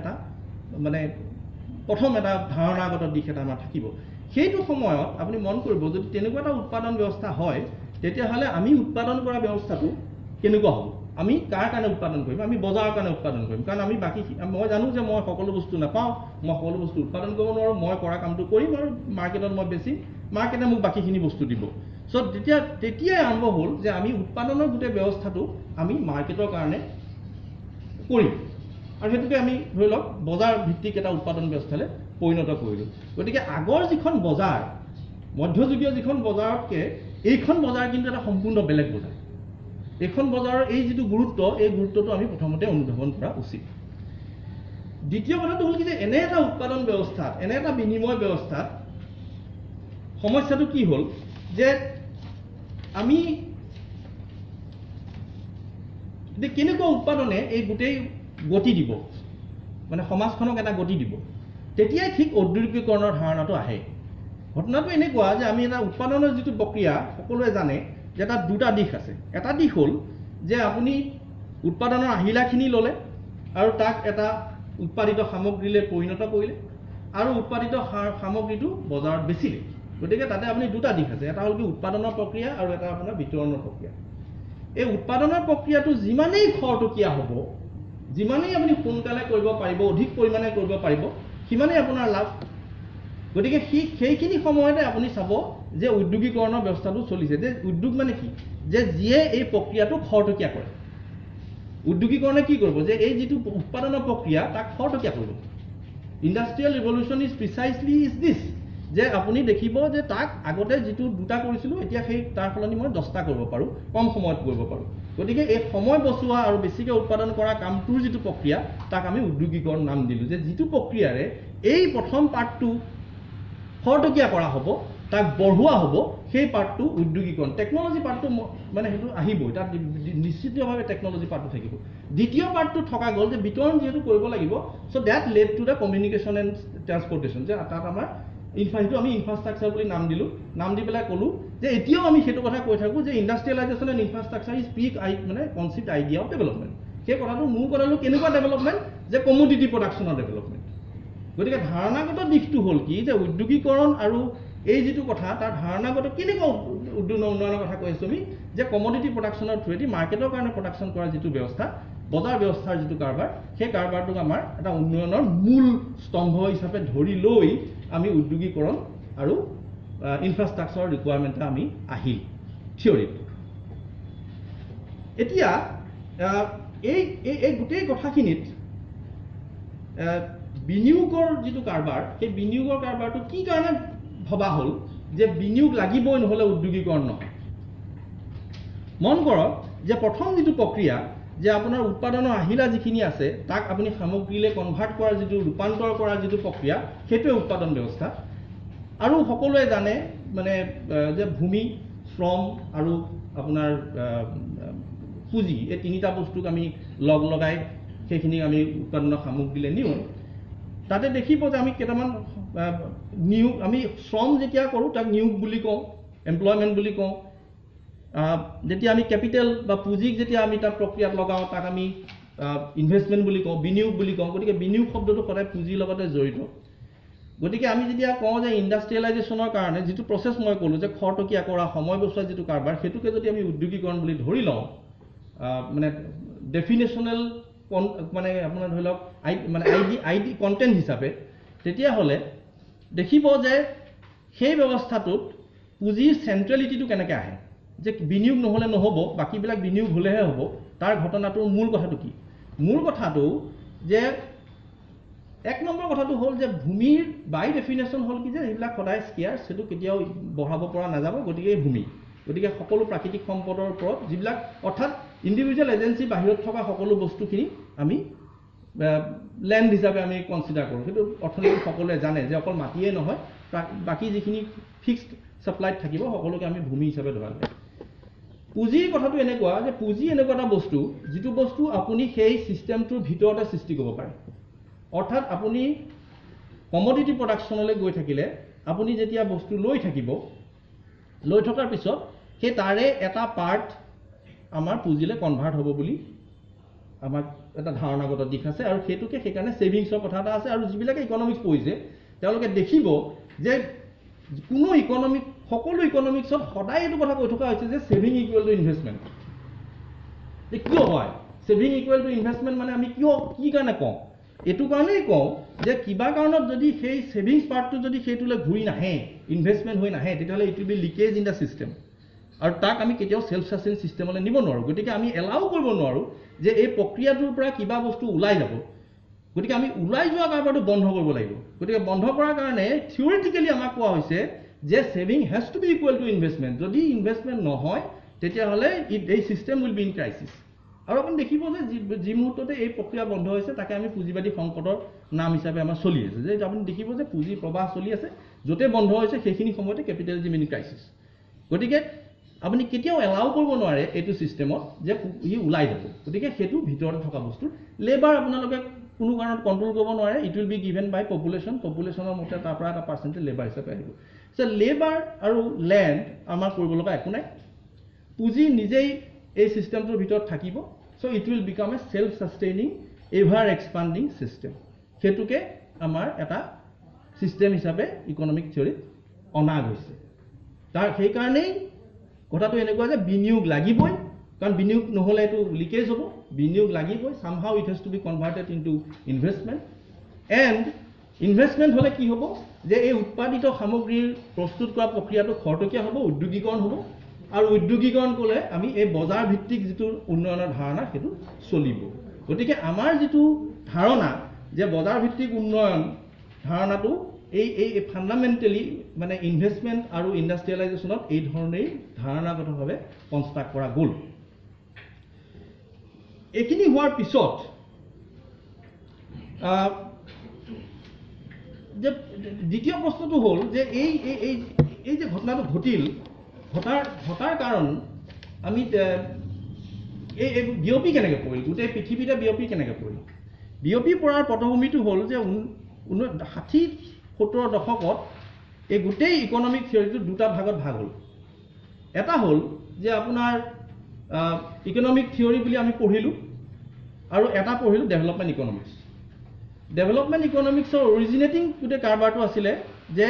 প্ৰথম এটা ধাৰণাগত দিশ এটা আমাৰ থাকিব সেইটো সময়ত আপুনি মন কৰিব যদি তেনেকুৱা এটা উৎপাদন ব্যৱস্থা হয় তেতিয়াহ'লে আমি উৎপাদন কৰা ব্যৱস্থাটো কেনেকুৱা হ'ব আমি কাৰ কাৰণে উৎপাদন কৰিম আমি বজাৰৰ কাৰণে উৎপাদন কৰিম কাৰণ আমি বাকী মই জানো যে মই সকলো বস্তু নাপাওঁ মই সকলো বস্তু উৎপাদন কৰিব নোৱাৰোঁ মই কৰা কামটো কৰিম আৰু মাৰ্কেটত মই বেছিম মাৰ্কেটে মোক বাকীখিনি বস্তু দিব চ' তেতিয়াই আৰম্ভ হ'ল যে আমি উৎপাদনৰ গোটেই ব্যৱস্থাটো আমি মাৰ্কেটৰ কাৰণে কৰিম আৰু সেইটোকে আমি ধৰি লওক বজাৰ ভিত্তিক এটা উৎপাদন ব্যৱস্থালৈ পৰিণত কৰিলোঁ গতিকে আগৰ যিখন বজাৰ মধ্যযুগীয় যিখন বজাৰতকৈ এইখন বজাৰ কিন্তু এটা সম্পূৰ্ণ বেলেগ বজাৰ এইখন বজাৰৰ এই যিটো গুৰুত্ব এই গুৰুত্বটো আমি প্ৰথমতে অনুধাৱন কৰা উচিত দ্বিতীয় কথাটো হ'ল কি যে এনে এটা উৎপাদন ব্যৱস্থাত এনে এটা বিনিময় ব্যৱস্থাত সমস্যাটো কি হ'ল যে আমি কেনেকুৱা উৎপাদনে এই গোটেই গতি দিব মানে সমাজখনক এটা গতি দিব তেতিয়াই ঠিক ঔদ্যোগিকৰণৰ ধাৰণাটো আহে ঘটনাটো এনেকুৱা যে আমি এটা উৎপাদনৰ যিটো প্ৰক্ৰিয়া সকলোৱে জানে যে তাত দুটা দিশ আছে এটা দিশ হ'ল যে আপুনি উৎপাদনৰ আহিলাখিনি ল'লে আৰু তাক এটা উৎপাদিত সামগ্ৰীলৈ পৰিণত কৰিলে আৰু উৎপাদিত সামগ্ৰীটো বজাৰত বেচিলে গতিকে তাতে আপুনি দুটা দিশ আছে এটা হ'ল কি উৎপাদনৰ প্ৰক্ৰিয়া আৰু এটা আপোনাৰ বিতৰণৰ প্ৰক্ৰিয়া এই উৎপাদনৰ প্ৰক্ৰিয়াটো যিমানেই খৰতকীয়া হ'ব যিমানেই আপুনি সোনকালে কৰিব পাৰিব অধিক পৰিমাণে কৰিব পাৰিব সিমানেই আপোনাৰ লাভ গতিকে সেইখিনি সময়তে আপুনি চাব যে উদ্যোগীকৰণৰ ব্যৱস্থাটো চলিছে যে উদ্যোগ মানে কি যে যিয়ে এই প্ৰক্ৰিয়াটো খৰতকীয়া কৰে উদ্যোগীকৰণে কি কৰিব যে এই যিটো উৎপাদনৰ প্ৰক্ৰিয়া তাক খৰতকীয়া কৰিব industrial revolution is precisely is this যে আপুনি দেখিব যে তাক আগতে যিটো দুটা কৰিছিলোঁ এতিয়া সেই তাৰ সলনি মই 10টা কৰিব পাৰোঁ কম সময়ত কৰিব পাৰোঁ গতিকে এই সময় বচোৱা আৰু বেছিকৈ উৎপাদন কৰা কামটোৰ যিটো প্ৰক্ৰিয়া তাক আমি উদ্যোগীকৰণ নাম দিলোঁ যে যিটো প্ৰক্ৰিয়াৰে এই প্ৰথম পাৰ্টটো খৰতকীয়া কৰা হ'ব তাক বঢ়োৱা হ'ব সেই পাৰ্টটো উদ্যোগীকৰণ টেকন'লজি পাৰ্টটো মানে সেইটো আহিবই তাত নিশ্চিতভাৱে টেকন'লজি পাৰ্টটো থাকিব দ্বিতীয় পাৰ্টটো থকা গ'ল যে বিতৰণ যিহেতু কৰিব লাগিব so' that led to the communication and transportation যে তাত আমাৰ সেইটো আমি ইনফ্ৰাষ্ট্ৰাকচাৰ বুলি নাম দি পেলাই ক'লোঁ যে এতিয়াও আমি সেইটো কথা কৈ থাকোঁ যে industrialization and infrastructure is peak মানে কনচিপ্ট আইডিয়া অফ ডেভেলপমেণ্ট সেই কথাটো মোৰ কথাটো কেনেকুৱা ডেভেলপমেণ্ট যে কমোডিটি প্ৰডাকশ্যনৰ ডেভেলপমেণ্ট গতিকে ধাৰণাগত দিশটো হ'ল কি যে উদ্যোগীকৰণ আৰু এই যিটো কথা তাৰ ধাৰণাগত কেনেকুৱা উদ্যোগ উন্নয়নৰ কথা কৈ আছোঁ আমি যে কমোডিটি প্ৰডাকশ্যনৰ থ্ৰুৱেদি মাৰ্কেটৰ কাৰণে প্ৰডাকশ্যন কৰাৰ যিটো ব্যৱস্থা বজাৰ ব্যৱস্থাৰ যিটো কাৰবাৰ সেই কাৰবাৰটোক আমাৰ এটা উন্নয়নৰ মূল স্তম্ভ হিচাপে ধৰি লৈ আমি উদ্যোগীকৰণ আৰু ইনফ্ৰাষ্ট্ৰাকচাৰৰ ৰিকুৱাৰমেণ্টে আমি আহিল থিয়ৰিত এতিয়া এই গোটেই কথাখিনিত বিনিয়োগৰ যিটো কাৰবাৰ সেই বিনিয়োগৰ কাৰবাৰটো কি কাৰণে ভবা হ'ল যে বিনিয়োগ লাগিবই নহ'লে উদ্যোগীকৰণ নহয় মন কৰক যে প্ৰথম যিটো প্ৰক্ৰিয়া যে আপোনাৰ উৎপাদনৰ আহিলা যিখিনি আছে তাক আপুনি সামগ্ৰীলৈ কনভাৰ্ট কৰাৰ যিটো ৰূপান্তৰ কৰাৰ যিটো প্ৰক্ৰিয়া সেইটোৱে উৎপাদন ব্যৱস্থা আৰু সকলোৱে জানে মানে যে ভূমি শ্ৰম আৰু আপোনাৰ পুঁজি এই তিনিটা বস্তুক আমি লগাই সেইখিনিক আমি উৎপাদনৰ সামগ্ৰীলৈ নিওঁ তাতে দেখিব যে আমি কেইটামান নিয়োগ আমি শ্ৰম যেতিয়া কৰোঁ তাক নিয়োগ বুলি কওঁ এমপ্লয়মেণ্ট বুলি কওঁ যেতিয়া আমি কেপিটেল বা পুঁজিক যেতিয়া আমি তাৰ প্ৰক্ৰিয়াত লগাওঁ তাক আমি ইনভেষ্টমেণ্ট বুলি কওঁ বিনিয়োগ বুলি কওঁ গতিকে বিনিয়োগ শব্দটো সদায় পুঁজিৰ লগতে জড়িত গতিকে আমি যেতিয়া কওঁ যে ইণ্ডাষ্ট্ৰিয়েলাইজেশ্যনৰ কাৰণে যিটো প্ৰচেছ মই ক'লোঁ যে খৰতকীয়া কৰা সময় বচোৱা যিটো কাৰবাৰ সেইটোকে যদি আমি উদ্যোগীকৰণ বুলি ধৰি লওঁ মানে ডেফিনেশ্যনেল মানে আপোনাৰ ধৰি লওক মানে আইডি কণ্টেণ্ট হিচাপে তেতিয়াহ'লে দেখিব যে সেই ব্যৱস্থাটোত পুঁজিৰ চেণ্ট্ৰেলিটিটো কেনেকৈ আহে যে বিনিয়োগ নহ'লে নহ'ব বাকীবিলাক বিনিয়োগ হ'লেহে হ'ব তাৰ ঘটনাটোৰ মূল কথাটো কি মূল কথাটো যে এক নম্বৰ কথাটো হ'ল যে ভূমিৰ বাই ডেফিনেশ্যন হ'ল কি যে সেইবিলাক সদায় স্কেয়াৰ্ছ সেইটো কেতিয়াও বঢ়াব পৰা নাযাব গতিকে ভূমি গতিকে সকলো প্ৰাকৃতিক সম্পদৰ ওপৰত যিবিলাক অৰ্থাৎ ইণ্ডিভিজুৱেল এজেঞ্চি বাহিৰত থকা সকলো বস্তুখিনি আমি লেণ্ড হিচাপে আমি কনচিডাৰ কৰোঁ সেইটো অৰ্থনীতি সকলোৱে জানে যে অকল মাটিয়েই নহয় বাকী যিখিনি ফিক্সড ছাপ্লাইত থাকিব সকলোকে আমি ভূমি হিচাপে ধৰা যায় পুঁজিৰ কথাটো এনেকুৱা যে পুঁজি এনেকুৱা এটা বস্তু যিটো বস্তু আপুনি সেই ছিষ্টেমটোৰ ভিতৰতে সৃষ্টি কৰিব পাৰে অৰ্থাৎ আপুনি কমডিটি প্ৰডাকশ্যনলৈ গৈ থাকিলে আপুনি যেতিয়া বস্তু লৈ থাকিব লৈ থকাৰ পিছত সেই তাৰে এটা পাৰ্ট আমাৰ পুঁজিলৈ কনভাৰ্ট হ'ব বুলি আমাক এটা ধাৰণাগত দিশ আছে আৰু সেইটোকে সেইকাৰণে ছেভিংছৰ কথা এটা আছে আৰু যিবিলাকে ইকনমিক্স পঢ়িছে তেওঁলোকে দেখিব যে কোনো ইকনমিক সকলো ইকনমিক্সত সদায় এইটো কথা কৈ থকা হৈছে যে ছেভিং ইকুৱেল টু ইনভেষ্টমেণ্ট যে কিয় হয় ছেভিং ইকুৱেল টু ইনভেষ্টমেণ্ট মানে আমি কি কাৰণে কওঁ এইটো কাৰণেই কওঁ যে কিবা কাৰণত যদি সেই ছেভিংছ পাৰ্টটো যদি সেইটোলৈ ঘূৰি নাহে ইনভেষ্টমেণ্ট হৈ নাহে তেতিয়াহ'লে it will be leakage in the system আৰু তাক আমি কেতিয়াও সেল্ফ সাস্টেইন সিস্টেমলৈ নিব নোৱাৰোঁ গতিকে আমি এলাউ কৰিব নোৱাৰোঁ যে এই প্ৰক্ৰিয়াটোৰ পৰা কিবা বস্তু ওলাই যাব গতিকে আমি ওলাই যোৱা কাৰবাৰটো বন্ধ কৰিব লাগিব গতিকে বন্ধ কৰাৰ কাৰণে থিওৰিটিকেলি আমাক কোৱা হৈছে যে saving has to be equal to investment যদি ইনভেষ্টমেণ্ট নহয় তেতিয়াহ'লে এই system will be in crisis আৰু আপুনি দেখিব যে যি মুহূৰ্ততে এই প্ৰক্ৰিয়া বন্ধ হৈছে তাকে আমি পুঁজিবাদী সংকটৰ নাম হিচাপে আমাৰ চলি আছে যে আপুনি দেখিব যে পুঁজিৰ প্ৰবাহ চলি আছে য'তে বন্ধ হৈছে সেইখিনি সময়তে কেপিটেলিজম ইন ক্ৰাইচিছ গতিকে আপুনি কেতিয়াও এলাউ কৰিব নোৱাৰে এইটো সিস্টেমত যে ই ওলাই যাব গতিকে সেইটো ভিতৰত থকা বস্তু লেবাৰ আপোনালোকে কোনো কাৰণত কন্ট্ৰোল কৰিব নোৱাৰে it will be given by পপুলেশ্যনৰ মতে তাৰ পৰা এটা পাৰ্চেণ্টেজ লেবাৰ হিচাপে আহিব সো লেবাৰ আৰু লেণ্ড আমাৰ কৰিব লগা একো নাই পুঁজি নিজেই এই সিস্টেমটোৰ ভিতৰত থাকিব so it will become a self sustaining ever expanding system সেইটোকে আমাৰ এটা সিস্টেম হিচাপে ইকনমিক থিয়ৰিত অনা গৈছে তাৰ সেইকাৰণেই কথাটো এনেকুৱা যে বিনিয়োগ লাগিবই কাৰণ বিনিয়োগ নহ'লে এইটো লিকেজ হ'ব বিনিয়োগ লাগিবই somehow it has to be converted into investment and investment হ'লে কি হ'ব যে এই উৎপাদিত সামগ্ৰীৰ প্ৰস্তুত কৰা প্ৰক্ৰিয়াটো খৰতকীয়া হ'ব উদ্যোগীকৰণ হ'ব আৰু উদ্যোগীকৰণ ক'লে আমি এই বজাৰ ভিত্তিক যিটো উন্নয়নৰ ধাৰণা সেইটো চলিব গতিকে আমাৰ যিটো ধাৰণা যে বজাৰ ভিত্তিক উন্নয়ন ধাৰণাটো এই ফাণ্ডামেণ্টেলি মানে ইনভেষ্টমেণ্ট আৰু ইণ্ডাষ্ট্ৰিয়েলাইজেশ্যনত এই ধৰণেই ধাৰণাগতভাৱে কনষ্ট্ৰাক্ট কৰা গ'ল এইখিনি হোৱাৰ পিছত যে দ্বিতীয় প্ৰশ্নটো হ'ল যে এই যে ঘটনাটো ঘটাৰ কাৰণ আমি এই বিয়পি কেনেকৈ পৰিল গোটেই পৃথিৱীতে বিয়পি কেনেকৈ পৰিল বিয়পি পৰাৰ পটভূমিটো হ'ল যে 60-70 দশকত এই গোটেই ইকনমিক থিয়ৰিটো দুটা ভাগত ভাগ হ'ল এটা হ'ল যে আপোনাৰ ইকনমিক থিয়ৰি বুলি আমি পঢ়িলোঁ আৰু এটা পঢ়িলোঁ ডেভেলপমেণ্ট ইকনমিক্স ডেভেলপমেণ্ট ইকনমিক্সৰ অৰিজিনেটিং গোটেই কাৰবাৰটো আছিলে যে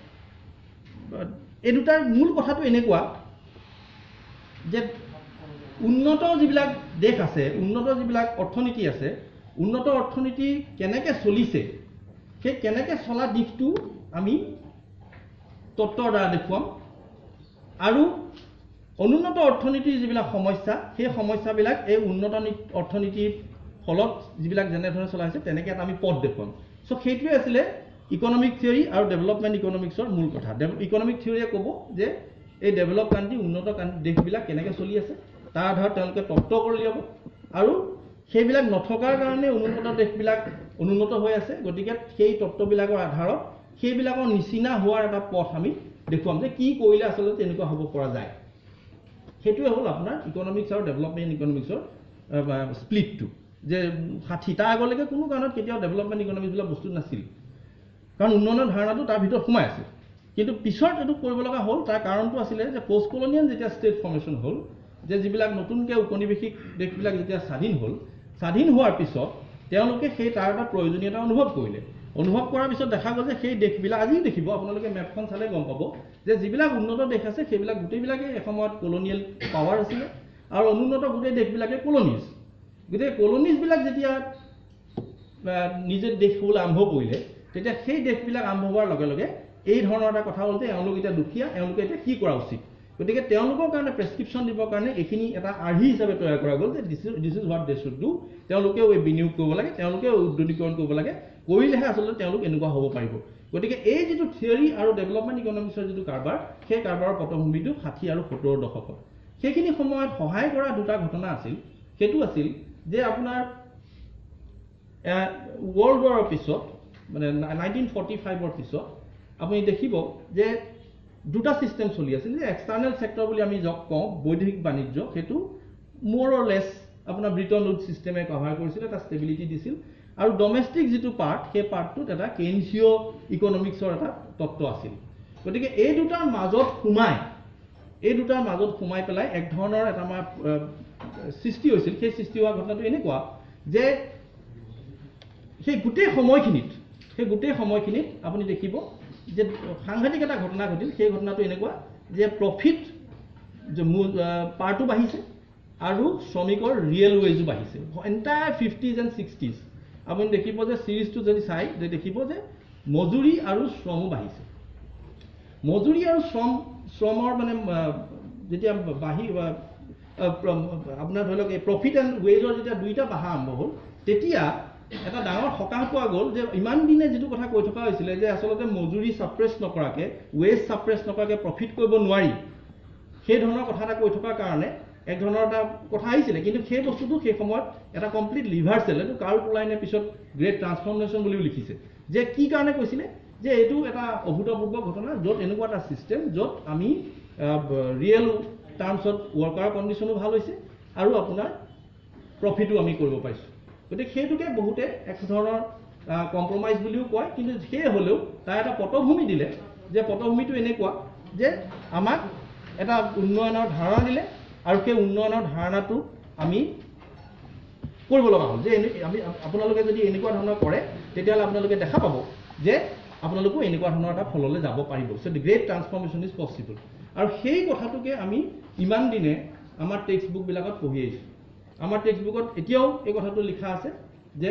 এই দুটাৰ মূল কথাটো এনেকুৱা যে উন্নত যিবিলাক দেশ আছে উন্নত যিবিলাক অৰ্থনীতি আছে উন্নত অৰ্থনীতি কেনেকৈ চলিছে সেই কেনেকৈ চলা দিশটো আমি তত্ত্বৰ দ্বাৰা দেখুৱাম আৰু অনুন্নত অৰ্থনীতিৰ যিবিলাক সমস্যা সেই সমস্যাবিলাক এই উন্নত অৰ্থনীতিৰ ফলত যিবিলাক যেনেধৰণে চলা হৈছে তেনেকৈ এটা আমি পথ দেখুৱাম চ' সেইটোৱে আছিলে ইকনমিক থিয়ৰী আৰু ডেভেলপমেণ্ট ইকনমিক্সৰ মূল কথা ইকনমিক থিয়ৰীয়ে ক'ব যে এই ডেভেলপ কাণ্ট্ৰি উন্নত দেশবিলাক কেনেকৈ চলি আছে তাৰ আধাৰত তেওঁলোকে তত্ত্ব কৰি উলিয়াব আৰু সেইবিলাক নথকাৰ কাৰণে অনুন্নত দেশবিলাক অনুন্নত হৈ আছে গতিকে সেই তত্ত্ববিলাকৰ আধাৰত সেইবিলাকৰ নিচিনা হোৱাৰ এটা পথ আমি দেখুৱাম যে কি কৰিলে আচলতে তেনেকুৱা হ'ব পৰা যায় সেইটোৱে হ'ল আপোনাৰ ইকনমিক্স আৰু ডেভেলপমেণ্ট ইকনমিক্সৰ স্প্লিটটো যে 60 তাৰ আগলৈকে কোনো কাৰণত কেতিয়াও ডেভেলপমেণ্ট ইকনমিক্স বোলা বস্তু নাছিল কাৰণ উন্নয়নৰ ধাৰণাটো তাৰ ভিতৰত সোমাই আছে কিন্তু পিছত এইটো কৰিব লগা হ'ল তাৰ কাৰণটো আছিলে যে পোষ্ট কলনিয়েল যেতিয়া ষ্টেট ফৰ্মেশ্যন হ'ল যে যিবিলাক নতুনকৈ উপনিৱেশিক দেশবিলাক যেতিয়া স্বাধীন হোৱাৰ পিছত তেওঁলোকে সেই তাৰ এটা প্ৰয়োজনীয়তা অনুভৱ কৰাৰ পিছত দেখা গ'ল যে সেই দেশবিলাক আজিও দেখিব আপোনালোকে মেপখন চালে গম পাব যে যিবিলাক উন্নত দেশ আছে সেইবিলাক গোটেইবিলাকে এসময়ত কলনিয়েল পাৱাৰ আছিলে আৰু অনুন্নত গোটেই দেশবিলাকে কলনিজবিলাক যেতিয়া নিজে দেশ হ'বলৈ আৰম্ভ কৰিলে তেতিয়া সেই দেশবিলাক আৰম্ভ হোৱাৰ লগে লগে এই ধৰণৰ এটা কথা হ'ল যে এওঁলোক এতিয়া দুখীয়া এওঁলোকে এতিয়া কি কৰা উচিত গতিকে তেওঁলোকৰ কাৰণে প্ৰেছক্ৰিপশ্যন দিবৰ কাৰণে এইখিনি এটা আৰ্হি হিচাপে তৈয়াৰ কৰা গ'ল যে this is what they should do তেওঁলোকেও এই বিনিয়োগ কৰিব লাগে তেওঁলোকেও উদ্যোগীকৰণ কৰিব লাগে কৰিলেহে আচলতে তেওঁলোক এনেকুৱা হ'ব পাৰিব গতিকে এই যিটো থিয়ৰী আৰু ডেভেলপমেণ্ট ইকনমিক্সৰ যিটো কাৰবাৰ সেই কাৰবাৰৰ পটভূমিটো 60 আৰু 70 দশকত সেইখিনি সময়ত সহায় কৰা দুটা ঘটনা আছিল সেইটো আছিল যে আপোনাৰ ৱৰ্ল্ড ৱাৰৰ পিছত মানে 1945ৰ পিছত আপুনি দেখিব যে দুটা সিস্টেম চলি আছিল যে এক্সটাৰ্নেল সেক্টৰ বুলি আমি যক কওঁ বৈদেশিক বাণিজ্য সেইটো মোৰ অৰ লেছ আপোনাৰ ব্ৰিটন উড সিস্টেমে কভাৰ কৰিছিল এটা ষ্টেবিলিটি দিছিল আৰু ডমেষ্টিক যিটো পাৰ্ট সেই পাৰ্টটোত এটা কেইনছিয় ইকনমিক্সৰ এটা তত্ত্ব আছিল গতিকে এই দুটাৰ মাজত সোমাই পেলাই এক ধৰণৰ এটা আমাৰ সৃষ্টি হৈছিল সেই সৃষ্টি হোৱা ঘটনাটো এনেকুৱা যে সেই গোটেই সময়খিনিত আপুনি দেখিব যে সাংঘাতিক এটা ঘটনা ঘটিল সেই ঘটনাটো এনেকুৱা যে প্ৰফিট যে পাৰ্টটো বাঢ়িছে আৰু শ্ৰমিকৰ ৰিয়েল ৱেজো বাঢ়িছে এণ্টায়াৰ 50s and 60s আপুনি দেখিব যে সিৰিজটো যদি চাই যে দেখিব যে মজুৰি আৰু শ্ৰমো বাঢ়িছে মজুৰি আৰু শ্ৰমৰ মানে যেতিয়া আপোনাৰ ধৰি লওক এই প্ৰফিট এণ্ড ৱেজৰ যেতিয়া দুইটা বাঢ়া আৰম্ভ হ'ল তেতিয়া এটা ডাঙৰ সকাহ পোৱা গ'ল যে ইমান দিনে যিটো কথা কৈ থকা হৈছিলে যে আচলতে মজুৰি ছাপ্ৰেছ নকৰাকৈ ৱেজ ছাপ্ৰেছ নকৰাকৈ প্ৰফিট কৰিব নোৱাৰি সেই ধৰণৰ কথা এটা কৈ থকাৰ কাৰণে এক ধৰণৰ এটা কথা আহিছিলে কিন্তু সেই বস্তুটো সেই সময়ত এটা কমপ্লিট ৰিভাৰ্চেল এইটো কাৰ্ল কুলাইনে পিছত গ্ৰেট ট্ৰান্সফৰ্মেশ্যন বুলিও লিখিছে যে কি কাৰণে কৈছিলে যে এইটো এটা অভূতপূৰ্ব ঘটনা য'ত এনেকুৱা এটা ছিষ্টেম য'ত আমি ৰিয়েল টাৰ্মছত ৱৰ্কাৰ কণ্ডিশ্যনো ভাল হৈছে আৰু আপোনাৰ প্ৰফিটো আমি কৰিব পাৰিছোঁ গতিকে সেইটোকে বহুতে এক ধৰণৰ কম্প্ৰমাইজ বুলিও কয় কিন্তু সেই হ'লেও তাৰ এটা পটভূমি দিলে যে পটভূমিটো এনেকুৱা যে আমাক এটা উন্নয়নৰ ধাৰণা দিলে আৰু সেই উন্নয়নৰ ধাৰণাটো আমি কৰিব লগা হ'ল যে আমি আপোনালোকে যদি এনেকুৱা ধৰণৰ কৰে তেতিয়াহ'লে আপোনালোকে দেখা পাব যে আপোনালোকো এনেকুৱা ধৰণৰ এটা ফললৈ যাব পাৰিব so' the great transformation is possible আৰু সেই কথাটোকে আমি ইমান দিনে আমাৰ টেক্সট বুকবিলাকত পঢ়ি আহিছোঁ আমাৰ টেক্সট বুকত এতিয়াও এই কথাটো লিখা আছে যে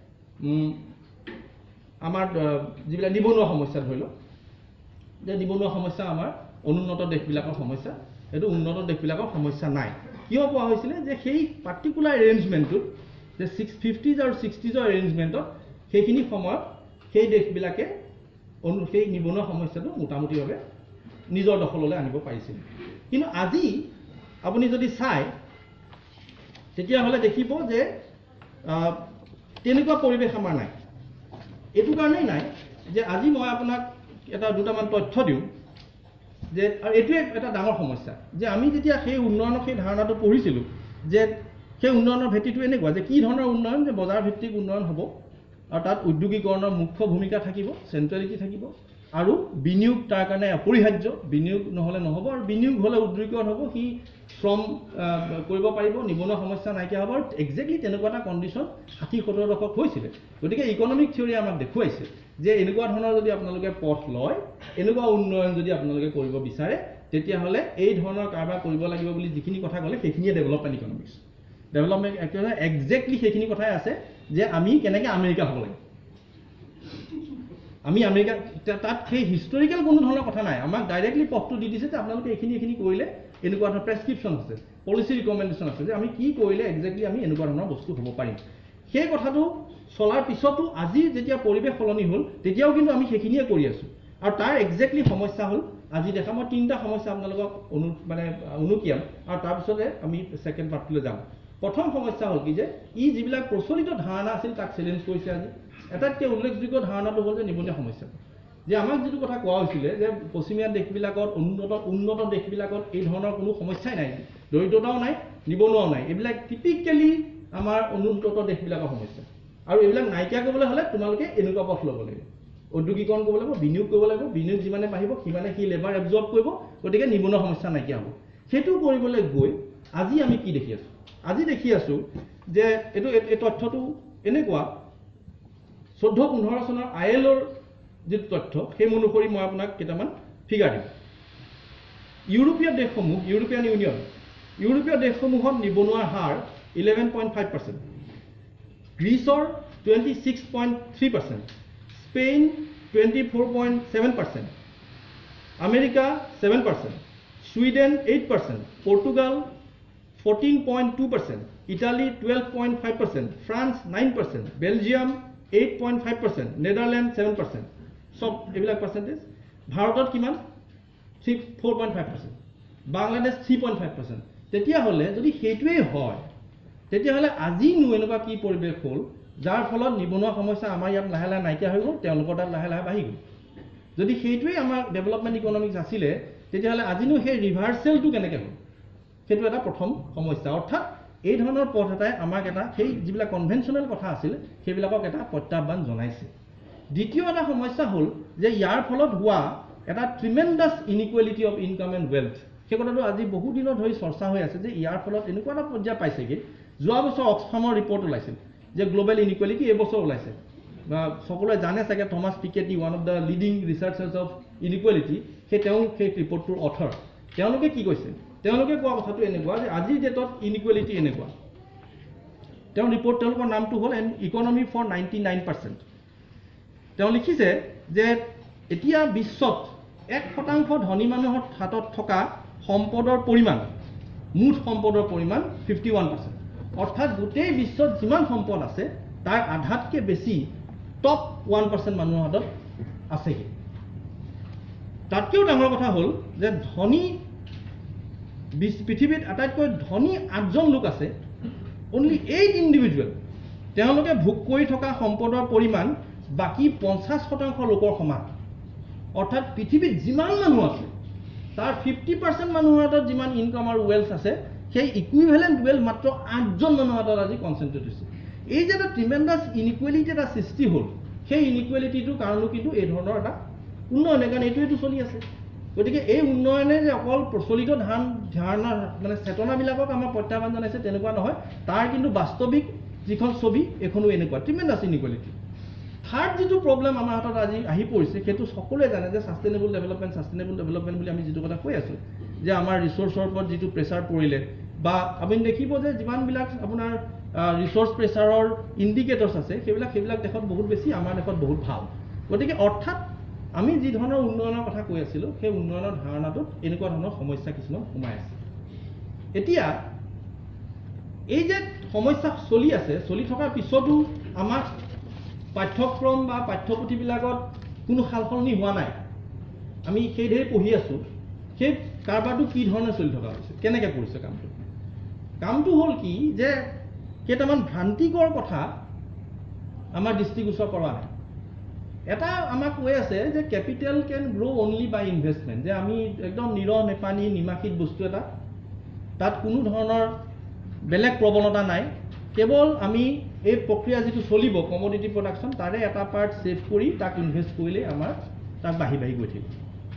আমাৰ যিবিলাক নিবনুৱা সমস্যা ধৰি লওক যে নিবনুৱা সমস্যা আমাৰ অনুন্নত দেশবিলাকৰ সমস্যা এইটো উন্নত দেশবিলাকৰ সমস্যা নাই কিয় কোৱা হৈছিলে যে সেই পাৰ্টিকুলাৰ এৰেঞ্জমেণ্টটোত যে 50s আৰু 60sৰ এৰেঞ্জমেণ্টত সেইখিনি সময়ত সেই দেশবিলাকে সেই নিবনুৱা সমস্যাটো মোটামুটিভাৱে নিজৰ দখললৈ আনিব পাৰিছিল কিন্তু আজি আপুনি যদি চায় তেতিয়াহ'লে দেখিব যে তেনেকুৱা পৰিৱেশ আমাৰ নাই এইটো কাৰণেই নাই যে আজি মই আপোনাক দুটামান তথ্য দিওঁ যে আৰু এইটোৱে এটা ডাঙৰ সমস্যা যে আমি যেতিয়া সেই উন্নয়নৰ সেই ধাৰণাটো পঢ়িছিলোঁ যে সেই উন্নয়নৰ ভেটিটো এনেকুৱা যে কি ধৰণৰ উন্নয়ন যে বজাৰ ভিত্তিক উন্নয়ন হ'ব আৰু তাত উদ্যোগীকৰণৰ মুখ্য ভূমিকা থাকিব চেণ্ট্ৰেলিটি থাকিব আৰু বিনিয়োগ তাৰ কাৰণে অপৰিহাৰ্য বিনিয়োগ নহ'লে নহ'ব আৰু বিনিয়োগ হ'লে উদ্যোগীকৰণ হ'ব সি শ্ৰম কৰিব পাৰিব নিবনুৱা সমস্যা নাইকিয়া হ'ব আৰু এক্সেক্টলি তেনেকুৱা এটা কণ্ডিশ্যন 60-70 দশক হৈছিলে গতিকে ইকনমিক থিয়ৰী আমাক দেখুৱাইছে যে এনেকুৱা ধৰণৰ যদি আপোনালোকে পথ লয় এনেকুৱা উন্নয়ন যদি আপোনালোকে কৰিব বিচাৰে তেতিয়াহ'লে এই ধৰণৰ কাৰবাৰ কৰিব লাগিব বুলি যিখিনি কথা ক'লে সেইখিনিয়ে ডেভেলপমেণ্ট ইকনমিক্স ডেভেলপমেণ্ট এক্সেক্টলি সেইখিনি কথাই আছে যে আমি কেনেকৈ আমেৰিকা হ'ব লাগে আমি আমেৰিকা তাত সেই হিষ্টৰিকেল কোনো ধৰণৰ কথা নাই আমাক ডাইৰেক্টলি পথটো দি দিছে যে আপোনালোকে এইখিনি কৰিলে এনেকুৱা ধৰণৰ প্ৰেছক্ৰিপশ্যন আছে, পলিচি ৰিকমেণ্ডেশ্যন আছে যে আমি কি কৰিলে এক্সেক্টলি আমি এনেকুৱা ধৰণৰ বস্তু হ'ব পাৰিম। সেই কথাটো চলাৰ পিছতো আজি যেতিয়া পৰিৱেশ সলনি হ'ল তেতিয়াও কিন্তু আমি সেইখিনিয়ে কৰি আছোঁ। আৰু তাৰ এক্সেক্টলি সমস্যা হ'ল আজি দেখা মই 3টা সমস্যা আপোনালোকক অনুকিয়াম আৰু তাৰপিছতে আমি ছেকেণ্ড পাৰ্টলৈ যাম। প্ৰথম সমস্যা হ'ল কি যে ই যিবিলাক প্ৰচলিত ধাৰণা আছিল তাক চেলেঞ্জ কৰিছে আজি। আটাইতকৈ উল্লেখযোগ্য ধাৰণাটো হ'ল যে নিবনুৱা সমস্যা, যে আমাক যিটো কথা কোৱা হৈছিলে যে পশ্চিমীয়া দেশবিলাকত উন্নত দেশবিলাকত এই ধৰণৰ কোনো সমস্যাই নাই, দৰিদ্ৰতাও নাই, নিবনুৱাও নাই। এইবিলাক টিপিকেলি আমাৰ উন্নত দেশবিলাকৰ সমস্যা। আৰু এইবিলাক নাইকিয়া কৰিবলৈ হ'লে তোমালোকে এনেকুৱা পথ ল'ব লাগিব, ঔদ্যোগিকৰণ কৰিব লাগিব, বিনিয়োগ কৰিব লাগিব, বিনিয়োগ যিমানে বাঢ়িব সিমানে সি লেবাৰ এবজৰ্ব কৰিব, গতিকে নিবনুৱা সমস্যা নাইকিয়া হ'ব। সেইটো কৰিবলৈ গৈ আজি আমি কি দেখি আছোঁ? আজি দেখি আছোঁ যে এই তথ্যটো এনেকুৱা 14-15 চনৰ ILOৰ যিটো তথ্য সেই অনুসৰি মই আপোনাক কেইটামান ফিগাৰ দিম। ইউৰোপীয় দেশসমূহ, ইউৰোপীয় দেশসমূহত নিবনুৱাৰ হাৰ 11.5%, গ্ৰীচৰ 26.3%, Spain 24.7%, America 7%, Sweden 8%, Portugal 14.2%, Italy 12.5%, France 9%, Belgium 8.5%, Netherland 7%, সব এইবিলাক পাৰ্চেণ্টেজ। ভাৰতত কিমান? 4.5%, বাংলাদেশ 3.5%। তেতিয়াহ'লে যদি সেইটোৱেই হয় তেতিয়াহ'লে আজিনো এনেকুৱা কি পৰিৱেশ হ'ল যাৰ ফলত নিবনুৱা সমস্যা আমাৰ ইয়াত লাহে লাহে নাইকিয়া হৈ গ'ল, তেওঁলোকৰ তাত লাহে লাহে বাঢ়ি গ'ল। যদি সেইটোৱেই আমাৰ ডেভেলপমেণ্ট ইকনমিক্স আছিলে তেতিয়াহ'লে আজিনো সেই ৰিভাৰ্চেলটো কেনেকৈ হ'ল? সেইটো এটা প্ৰথম সমস্যা। অৰ্থাৎ এই ধৰণৰ পথ এটাই আমাক সেই যিবিলাক কনভেনশ্যনেল কথা আছিল সেইবিলাকক এটা প্ৰত্যাহ্বান জনাইছে। দ্বিতীয় এটা সমস্যা হ'ল যে ইয়াৰ ফলত হোৱা এটা tremendous inequality of income and wealth, সেই কথাটো আজি বহু দিনৰ ধৰি চৰ্চা হৈ আছে যে ইয়াৰ ফলত এনেকুৱা এটা পৰ্যায় পাইছেগৈ। যোৱা বছৰ অক্সফামৰ ৰিপৰ্ট ওলাইছিল যে গ্ল'বেল ইনইকুৱেলিটি, এইবছৰ ওলাইছে। সকলোৱে জানে চাগে Thomas Piketty, one of the leading researchers of inequality, তেওঁ সেই ৰিপৰ্টটোৰ অথৰ। তেওঁলোকে কি কৈছে? তেওঁলোকে কোৱা কথাটো এনেকুৱা যে আজিৰ ডেটত ইনইকুৱেলিটি এনেকুৱা। তেওঁলোকৰ নামটো হ'ল এন ইকনমি ফৰ 99%। তেওঁ লিখিছে যে এতিয়া বিশ্বত 1% ধনী মানুহৰ হাতত থকা সম্পদৰ পৰিমাণ, মুঠ সম্পদৰ পৰিমাণ 51%। অৰ্থাৎ গোটেই বিশ্বত যিমান সম্পদ আছে তাৰ আধাতকৈ বেছি টপ 1% মানুহৰ হাতত আছেগৈ। তাতকৈও ডাঙৰ কথা হ'ল যে পৃথিৱীত আটাইতকৈ ধনী 8জন লোক আছে, অনলি 8 ইণ্ডিভিজুৱেল। তেওঁলোকে ভোগ কৰি থকা সম্পদৰ পৰিমাণ বাকী 50% লোকৰ সমান। অৰ্থাৎ পৃথিৱীত যিমান মানুহ আছে তাৰ 50% মানুহৰ হাতত যিমান ইনকাম আৰু ৱেলথ আছে সেই ইকুইভেলেণ্ট ৱেলথ মাত্ৰ 8জন মানুহৰ হাতত আজি কনচেনট্ৰেট হৈছে। এই যে এটা ট্ৰিমেণ্ডাছ ইনইকুৱেলিটি এটা সৃষ্টি হ'ল, সেই ইনইকুৱেলিটিটোৰ কাৰণো কিন্তু এই ধৰণৰ এটা উন্নয়নে, কাৰণ এইটো চলি আছে। গতিকে এই উন্নয়নে যে অকল প্ৰচলিত ধাৰণা চেতনাবিলাকক আমাৰ প্ৰত্যাহ্বান জনাইছে তেনেকুৱা নহয়, তাৰ কিন্তু বাস্তৱিক যিখন ছবি এইখনো এনেকুৱা ট্ৰিমেণ্ডাছ ইনইকুৱেলিটি। থাৰ্ড যিটো প্ৰব্লেম আমাৰ হাতত আজি আহি পৰিছে সেইটো সকলোৱে জানে যে ছাষ্টেইনেবল ডেভেলপমেণ্ট বুলি আমি যিটো কথা কৈ আছোঁ যে আমাৰ ৰিচোৰ্চৰ ওপৰত যিটো প্ৰেছাৰ পৰিলে, বা আপুনি দেখিব যে যিমানবিলাক আপোনাৰ ৰিচোৰ্চ প্ৰেছাৰৰ ইণ্ডিকেটৰ্ছ আছে সেইবিলাক দেশত বহুত বেছি, আমাৰ দেশত বহুত ভাল। গতিকে অৰ্থাৎ আমি যি ধৰণৰ উন্নয়নৰ কথা কৈ আছিলোঁ সেই উন্নয়নৰ ধাৰণাটোত এনেকুৱা ধৰণৰ সমস্যা কিছুমান সোমাই আছে। এতিয়া এই যে সমস্যা চলি আছে, চলি থকাৰ পিছতো আমাক পাঠ্যক্ৰম বা পাঠ্যপুথিবিলাকত কোনো সালসলনি হোৱা নাই, আমি সেইদৰে পঢ়ি আছোঁ। সেই কাৰবাৰটো কি ধৰণে চলি থকা হৈছে, কেনেকৈ কৰিছে কামটো হ'ল কি যে কেইটামান ভ্ৰান্তিকৰ কথা আমাৰ দৃষ্টিগোচৰ কৰা নাই। এটা আমাক কৈ আছে যে capital can grow' only by investment, যে আমি একদম নেপানী নিমাখিত বস্তু এটা, তাত কোনো ধৰণৰ বেলেগ প্ৰৱণতা নাই, কেৱল আমি এই প্ৰক্ৰিয়া যিটো চলিব কমোডিটি প্ৰডাকশ্যন তাৰে এটা পাৰ্ট ছেভ কৰি তাক ইনভেষ্ট কৰিলে আমাৰ তাক বাঢ়ি গৈ থাকিব।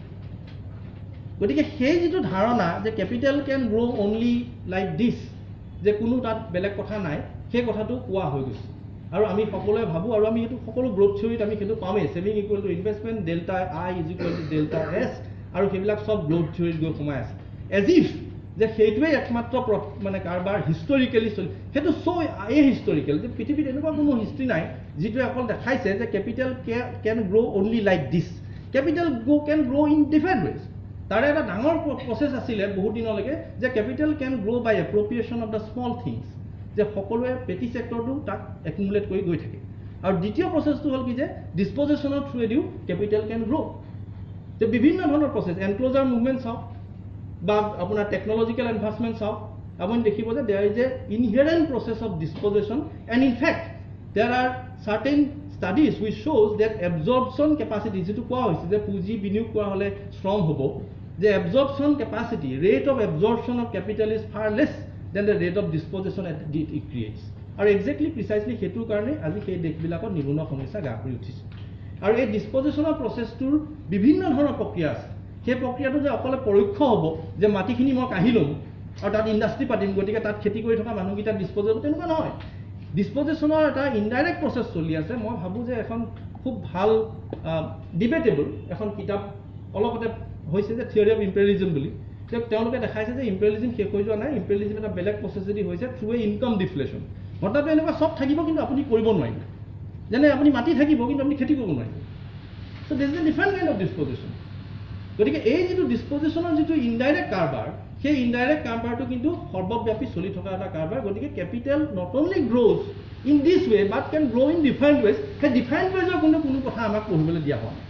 গতিকে সেই যিটো ধাৰণা যে capital can grow' only like this, যে কোনো তাত বেলেগ কথা নাই, সেই কথাটো কোৱা হৈ গৈছে। আৰু আমি সকলোৱে ভাবোঁ, আৰু আমি সেইটো সকলো গ্ৰ'থ থিয়ৰিত আমি সেইটো পামেই, saving equal to investment, delta I is equal to delta S, আৰু সেইবিলাক চব গ্ৰ'থ থিয়ৰিত গৈ সোমাই আছে। এজ ইফ যে সেইটোৱেই একমাত্ৰ কাৰবাৰ হিষ্টৰিকেলি চলি, সেইটো হিষ্টৰিকেল যে পৃথিৱীত এনেকুৱা কোনো হিষ্ট্ৰী নাই যিটোৱে অকল দেখাইছে যে capital can grow' only like this. Capital can grow' in different ways. তাৰে এটা ডাঙৰ প্ৰচেছ আছিলে বহুত দিনলৈকে যে capital can grow' by appropriation of the small things, যে সকলোৱে পেটি ছেক্টৰটো তাক একুমুলেট কৰি গৈ থাকে। আৰু দ্বিতীয় প্ৰচেছটো হ'ল কি যে ডিছপজিশ্যনৰ থ্ৰুৱেদিও কেপিটেল কেন গ্ৰ'। যে বিভিন্ন ধৰণৰ প্ৰচেছ, এনক্ল'জাৰ মুভমেণ্ট চাওক বা আপোনাৰ টেকনলজিকেল এডভান্সমেণ্ট চাওক, আপুনি দেখিব যে there is a inherent process of disposition and in fact there are certain studies which shows that absorption capacity, যেটো কোৱা হৈছে যে পুঁজি বিনিয়োগ কৰা হ'লে শ্ৰম হ'ব, যে absorption capacity, rate of absorption of capital is far less than the rate of disposition it creates. আৰু exactly precisely হেতুৰ কাৰণে আজি সেই দেশবিলাকৰ নিবনুৱা সমস্যা গা কৰি উঠিছে। আৰু এই ডিছপজিশ্যনৰ প্ৰচেছটোৰ বিভিন্ন ধৰণৰ প্ৰক্ৰিয়া আছে। সেই প্ৰক্ৰিয়াটো যে অকলে পৰোক্ষ হ'ব যে মাটিখিনি মই কাঢ়ি ল'ম আৰু তাত ইণ্ডাষ্ট্ৰি পাতিম, গতিকে তাত খেতি কৰি থকা মানুহকেইটা ডিছপ'জ হ'ব, তেনেকুৱা নহয়। ডিছপজিশ্যনৰ এটা ইনডাইৰেক্ট প্ৰচেছ চলি আছে। মই ভাবোঁ যে এখন খুব ভাল ডিবেটেবল এখন কিতাপ অলপতে হৈছে যে থিয়ৰী অফ ইম্পেৰিয়েলিজম বুলি, তেওঁলোকে দেখাইছে যে ইম্পেৰিয়েলিজম শেষ হৈ যোৱা নাই, ইম্পেৰিয়েলিজম এটা বেলেগ প্ৰচেছেদি হৈছে থ্ৰু এ ইনকাম ডিফ্লেশ্যন। ঘটনাটো এনেকুৱা চব থাকিব কিন্তু আপুনি কৰিব নোৱাৰিব, যেনে আপুনি মাটি থাকিব কিন্তু আপুনি খেতি কৰিব নোৱাৰিব। So' this is a different kind of disposition. গতিকে এই যিটো ডিছপজিশ্যনৰ যিটো ইনডাইৰেক্ট কাৰবাৰ, সেই ইনডাইৰেক্ট কাৰবাৰটো কিন্তু সৰ্বব্যাপী চলি থকা এটা কাৰবাৰ। গতিকে capital not only grows in this way but can grow' in different ways. সেই ডিফাৰেণ্ট ৱেজৰ কোনো কথা আমাক পঢ়িবলৈ দিয়া হোৱা নাই।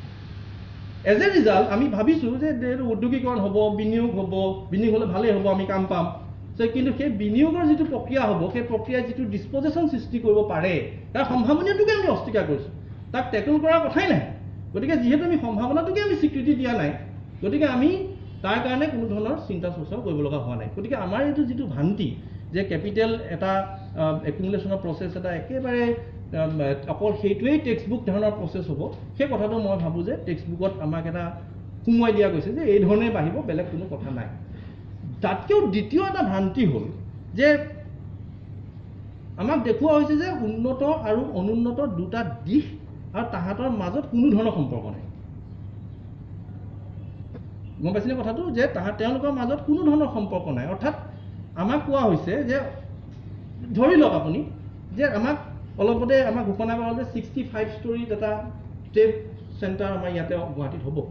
এজ এ ৰিজাল্ট আমি ভাবিছোঁ যে উদ্যোগীকৰণ হ'ব, বিনিয়োগ হ'ব, বিনিয়োগ হ'লে ভালেই হ'ব, আমি কাম পাম। কিন্তু সেই বিনিয়োগৰ যিটো প্ৰক্ৰিয়া হ'ব, সেই প্ৰক্ৰিয়াই যিটো ডিছপজিশ্যন সৃষ্টি কৰিব পাৰে তাৰ সম্ভাৱনীয়টোকে আমি অস্বীকাৰ কৰিছোঁ, তাক টেকল কৰাৰ কথাই নাই। গতিকে যিহেতু আমি সম্ভাৱনাটোকে আমি স্বীকৃতি দিয়া নাই, গতিকে আমি তাৰ কাৰণে কোনো ধৰণৰ চিন্তা চৰ্চাও কৰিব লগা হোৱা নাই। গতিকে আমাৰ এইটো যিটো ভ্ৰান্তি যে কেপিটেল এটা একুমুলেশ্যনৰ প্ৰচেছ এটা একেবাৰে অকল সেইটোৱেই টেক্সট বুক ধৰণৰ প্ৰচেছ হ'ব, সেই কথাটো মই ভাবোঁ যে টেক্সট বুকত আমাক এটা সোমোৱাই দিয়া গৈছে যে এই ধৰণে বাঢ়িব, বেলেগ কোনো কথা নাই। তাতকৈও দ্বিতীয় এটা ভ্ৰান্তি হ'ল যে আমাক দেখুওৱা হৈছে যে উন্নত আৰু অনুন্নত দুটা দিশ আৰু তাহাঁতৰ মাজত কোনো ধৰণৰ সম্পৰ্ক নাই। গম পাইছিলে কথাটো, যে তেওঁলোকৰ মাজত কোনো ধৰণৰ সম্পৰ্ক নাই। অৰ্থাৎ আমাক কোৱা হৈছে যে ধৰি লওক আপুনি যে আমাক অলপতে আমাক ঘোষণা কৰা হ'ল যে 65 ষ্টৰীত এটা টেষ্ট চেণ্টাৰ আমাৰ ইয়াতে গুৱাহাটীত হ'ব।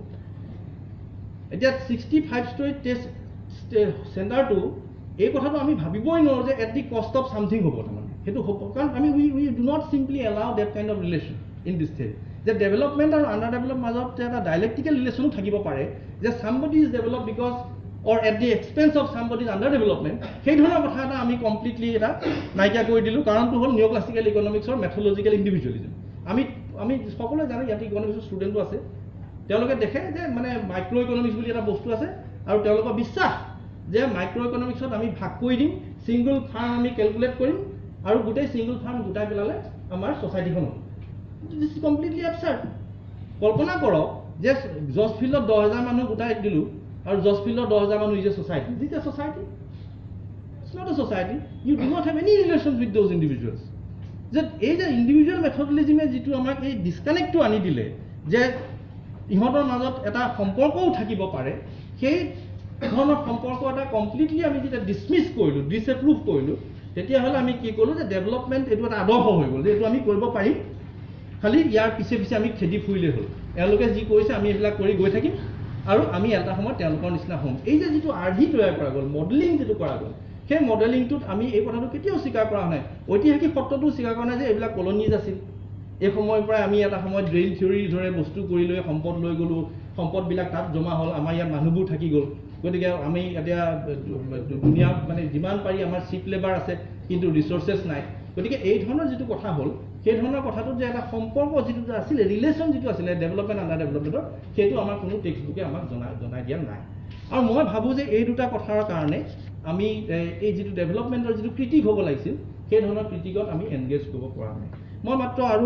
এতিয়া 65 ষ্টৰীত টেষ্ট চেণ্টাৰটো এই কথাটো আমি ভাবিবই নোৱাৰোঁ যে at the cost of something হ'ব। তাৰমানে সেইটো হ'ব, কাৰণ আমি we do not simply allow that kind of relation in this theory, যে ডেভেলপমেণ্ট আৰু আণ্ডাৰ ডেভেলপ মাজত এটা ডাইলেক্টিকেল ৰিলেশ্যনো থাকিব পাৰে, যে somebody is develop because or at the expense of somebody is under development. সেই ধৰণৰ কথা এটা আমি কমপ্লিটলি এটা নাইকিয়া কৰি দিলোঁ। কাৰণটো হ'ল নিঅ' ক্লাছিকেল ইকনমিক্সৰ মেথডলজিকেল ইণ্ডিভিজুৱেলিজম। আমি সকলোৱে জানো, ইয়াত ইকনমিক্সৰ ষ্টুডেণ্টো আছে, তেওঁলোকে দেখে যে মানে মাইক্ৰ' ইকনমিক্স বুলি এটা বস্তু আছে, আৰু তেওঁলোকৰ বিশ্বাস যে মাইক্ৰ' ইকনমিক্সত আমি ভাগ কৰি দিম, ছিংগল ফাৰ্ম আমি কেলকুলেট কৰিম, আৰু গোটেই ছিংগল ফাৰ্ম গোটাই পেলালে আমাৰ ছ'চাইটিখন হ'ব। This is completely absurd. কল্পনা কৰক যে জজ ফিল্ডত 10,000 মানুহ গোটাই দিলোঁ, আৰু জজ ফিল্ডৰ 10,000 মানুহ is a society. This a society? It's not a society. You do not have any relation with those individuals. যে এই যে ইণ্ডিভিজুৱেল মেথডলজিমে যিটো আমাক এই ডিছকানেক্টটো আনি দিলে, যে ইহঁতৰ মাজত এটা সম্পৰ্কও থাকিব পাৰে, সেই ধৰণৰ সম্পৰ্ক এটা কমপ্লিটলি আমি যেতিয়া ডিছমিছ কৰিলোঁ, ডিছএপ্ৰুভ কৰিলোঁ, তেতিয়াহ'লে আমি কি ক'লোঁ যে ডেভেলপমেণ্ট এইটো এটা আদৰ্শ হৈ গ'ল, যে এইটো আমি কৰিব পাৰিম, খালি ইয়াৰ পিছে পিছে আমি খেদি ফুৰিলেই হ'ল। এওঁলোকে যি কৰিছে আমি এইবিলাক কৰি গৈ থাকিম, আৰু আমি এটা সময়ত তেওঁলোকৰ নিচিনা হ'ম। এই যে যিটো আৰ্হি তৈয়াৰ কৰা গ'ল, মডেলিং যিটো কৰা গ'ল, সেই মডেলিংটোত আমি এই কথাটো কেতিয়াও স্বীকাৰ কৰা নাই। ঐতিহাসিক সত্যটো স্বীকাৰ কৰা নাই যে এইবিলাক কলনিজ আছিল। এই সময়ৰ পৰাই আমি এটা সময়ত ড্ৰেইন থিয়ৰীৰ দৰে বস্তু কৰি লৈ সম্পদ লৈ গ'লোঁ, সম্পদবিলাক তাত জমা হ'ল, আমাৰ ইয়াত মানুহবোৰ থাকি গ'ল। গতিকে আমি এতিয়া দুনিয়াত মানে যিমান পাৰি আমাৰ চিপ লেবাৰ আছে, কিন্তু ৰিচৰ্চেছ নাই। গতিকে এই ধৰণৰ যিটো কথা হ'ল, সেই ধৰণৰ কথাটোত যে এটা সম্পৰ্ক যিটো আছিলে, ৰিলেশ্যন যিটো আছিলে ডেভেলপমেণ্ট আণ্ডাৰ ডেভেলপমেণ্টৰ, সেইটো আমাৰ কোনো টেক্সট বুকে আমাক জনাই দিয়া নাই। আৰু মই ভাবোঁ যে এই দুটা কথাৰ কাৰণে আমি এই যিটো ডেভেলপমেণ্টৰ যিটো ক্ৰিটিক হ'ব লাগিছিল, সেই ধৰণৰ ক্ৰিটিকত আমি এনগেজ কৰিব পৰা নাই। মই মাত্ৰ আৰু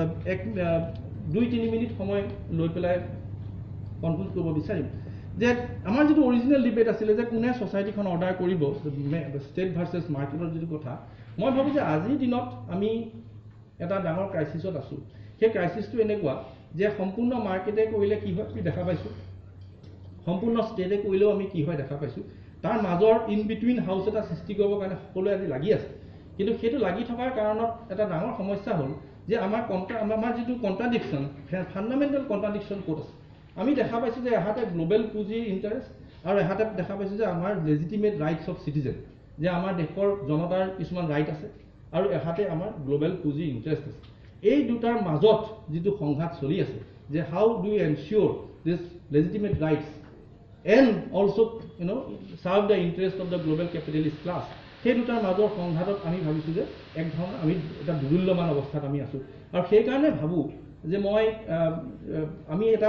2-3 মিনিট সময় লৈ পেলাই কনক্লুড কৰিব বিচাৰিম যে আমাৰ যিটো অৰিজিনেল ডিবেট আছিলে যে কোনে ছ'চাইটিখন অৰ্ডাৰ কৰিব, ষ্টেট ভাৰ্চেছ মাৰ্কেটৰ যিটো কথা, মই ভাবোঁ যে আজিৰ দিনত আমি এটা ডাঙৰ ক্ৰাইচিছত আছোঁ। সেই ক্ৰাইচিছটো এনেকুৱা যে সম্পূৰ্ণ মাৰ্কেটে কৰিলে কি হয় আমি দেখা পাইছোঁ, সম্পূৰ্ণ ষ্টেটে কৰিলেও আমি কি হয় দেখা পাইছোঁ। তাৰ মাজৰ ইন বিটুইন হাউচ এটা সৃষ্টি কৰিবৰ কাৰণে সকলোৱে আজি লাগি আছে। কিন্তু সেইটো লাগি থকাৰ কাৰণত এটা ডাঙৰ সমস্যা হ'ল যে আমাৰ যিটো কণ্ট্ৰাডিকশ্যন, ফাণ্ডামেণ্টেল কণ্ট্ৰাডিকশ্যন ক'ত আছে। আমি দেখা পাইছোঁ যে এহাতে গ্লোবেল পুঁজিৰ ইণ্টাৰেষ্ট আৰু এহাতে দেখা পাইছোঁ যে আমাৰ লেজিটিমেট ৰাইটছ অফ চিটিজেন, যে আমাৰ দেশৰ জনতাৰ কিছুমান ৰাইট আছে আৰু এহাতে আমাৰ গ্লোবেল পুঁজিৰ ইণ্টাৰেষ্ট আছে। এই দুটাৰ মাজত যিটো সংঘাত চলি আছে, যে how do you ensure this legitimate rights and also' serve the interest of the global capitalist class, সেই দুটাৰ মাজৰ সংঘাতত আমি ভাবিছোঁ যে এক ধৰণৰ আমি এটা দুৰ্বল্যমান অৱস্থাত আমি আছোঁ। আৰু সেইকাৰণে ভাবোঁ যে আমি এটা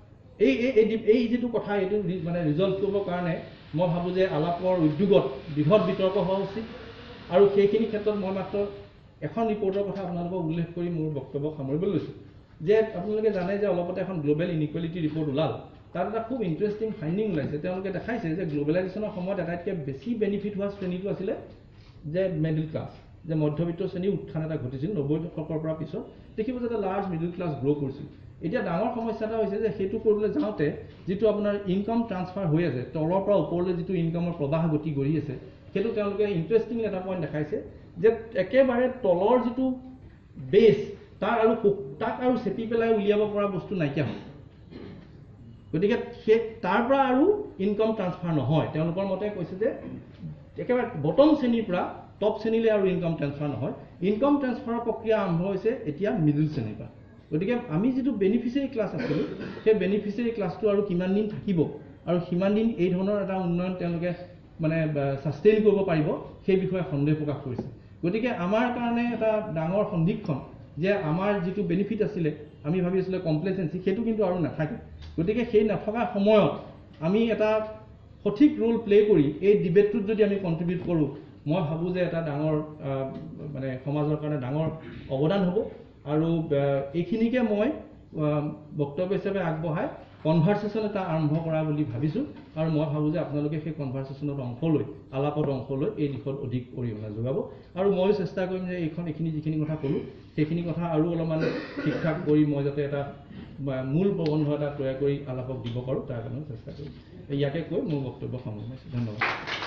এই যিটো কথা এইটো মানে ৰিজল্ভ কৰিবৰ কাৰণে মই ভাবোঁ যে আলাপৰ উদ্যোগত বৃহৎ বিতৰ্ক হোৱা উচিত। আৰু সেইখিনি ক্ষেত্ৰত মই মাত্ৰ এখন ৰিপৰ্টৰ কথা আপোনালোকক উল্লেখ কৰি মোৰ বক্তব্য সামৰিবলৈ লৈছোঁ, যে আপোনালোকে জানে যে অলপতে এখন গ্লোবেল ইনইকুৱেলিটি ৰিপৰ্ট ওলাল। তাত এটা খুব ইণ্টাৰেষ্টিং ফাইণ্ডিং ওলাইছে। তেওঁলোকে দেখাইছে যে গ্লোবেলাইজেশ্যনৰ সময়ত আটাইতকৈ বেছি বেনিফিট হোৱা শ্ৰেণীটো আছিলে যে মিডল ক্লাছ, যে মধ্যবিত্ত শ্ৰেণীৰ উত্থান এটা ঘটিছিল 90 দশকৰ পৰা পিছত দেখিব যে এটা লাৰ্জ মিডল ক্লাছ গ্ৰ' কৰিছিল। এতিয়া ডাঙৰ সমস্যা এটা হৈছে যে সেইটো কৰিবলৈ যাওঁতে যিটো আপোনাৰ ইনকাম ট্ৰান্সফাৰ হৈ আছে, তলৰ পৰা ওপৰলৈ যিটো ইনকামৰ প্ৰবাহ গতি কৰি আছে, সেইটো তেওঁলোকে ইণ্টাৰেষ্টিং এটা পইণ্ট দেখাইছে যে একেবাৰে তলৰ যিটো বেছ তাক আৰু চেপি পেলাই উলিয়াব পৰা বস্তু নাইকিয়া হয়। গতিকে তাৰ পৰা আৰু ইনকাম ট্ৰান্সফাৰ নহয়। তেওঁলোকৰ মতে কৈছে যে একেবাৰে বটম শ্ৰেণীৰ পৰা টপ শ্ৰেণীলৈ আৰু ইনকাম ট্ৰান্সফাৰ নহয়। ইনকাম ট্ৰান্সফাৰৰ প্ৰক্ৰিয়া আৰম্ভ হৈছে এতিয়া মিডল শ্ৰেণীৰ পৰা। গতিকে আমি যিটো বেনিফিচিয়াৰী ক্লাছ আছিলোঁ, সেই বেনিফিচিয়াৰী ক্লাছটো আৰু কিমান দিন থাকিব আৰু সিমান দিন এই ধৰণৰ এটা উন্নয়ন তেওঁলোকে মানে ছাষ্টেইন কৰিব পাৰিব, সেই বিষয়ে সন্দেহ প্ৰকাশ কৰিছে। গতিকে আমাৰ কাৰণে এটা ডাঙৰ সন্দিক্ষণ যে আমাৰ যিটো বেনিফিট আছিলে, আমি ভাবি আছিলোঁ কমপ্লেচেঞ্চি, সেইটো কিন্তু আৰু নাথাকে। গতিকে সেই নথকা সময়ত আমি এটা সঠিক ৰোল প্লে' কৰি এই ডিবেটটোত যদি আমি কণ্ট্ৰিবিউট কৰোঁ, মই ভাবোঁ যে এটা ডাঙৰ মানে সমাজৰ কাৰণে ডাঙৰ অৱদান হ'ব। আৰু এইখিনিকে মই বক্তব্য হিচাপে আগবঢ়াই কনভাৰ্চেশ্যন এটা আৰম্ভ কৰা বুলি ভাবিছোঁ। আৰু মই ভাবোঁ যে আপোনালোকে সেই কনভাৰ্চেশ্যনত অংশ লৈ, আলাপত অংশ লৈ এই দিশত অধিক অৰিহণা যোগাব। আৰু ময়ো চেষ্টা কৰিম যে এইখিনি যিখিনি কথা ক'লোঁ, সেইখিনি কথা আৰু অলপমান ঠিক ঠাক কৰি মই যাতে এটা মূল প্ৰবন্ধ এটা তৈয়াৰ কৰি আলাপক দিব পাৰোঁ, তাৰ কাৰণে চেষ্টা কৰিম। ইয়াকে কৈ মোৰ বক্তব্য সামৰিছোঁ। ধন্যবাদ।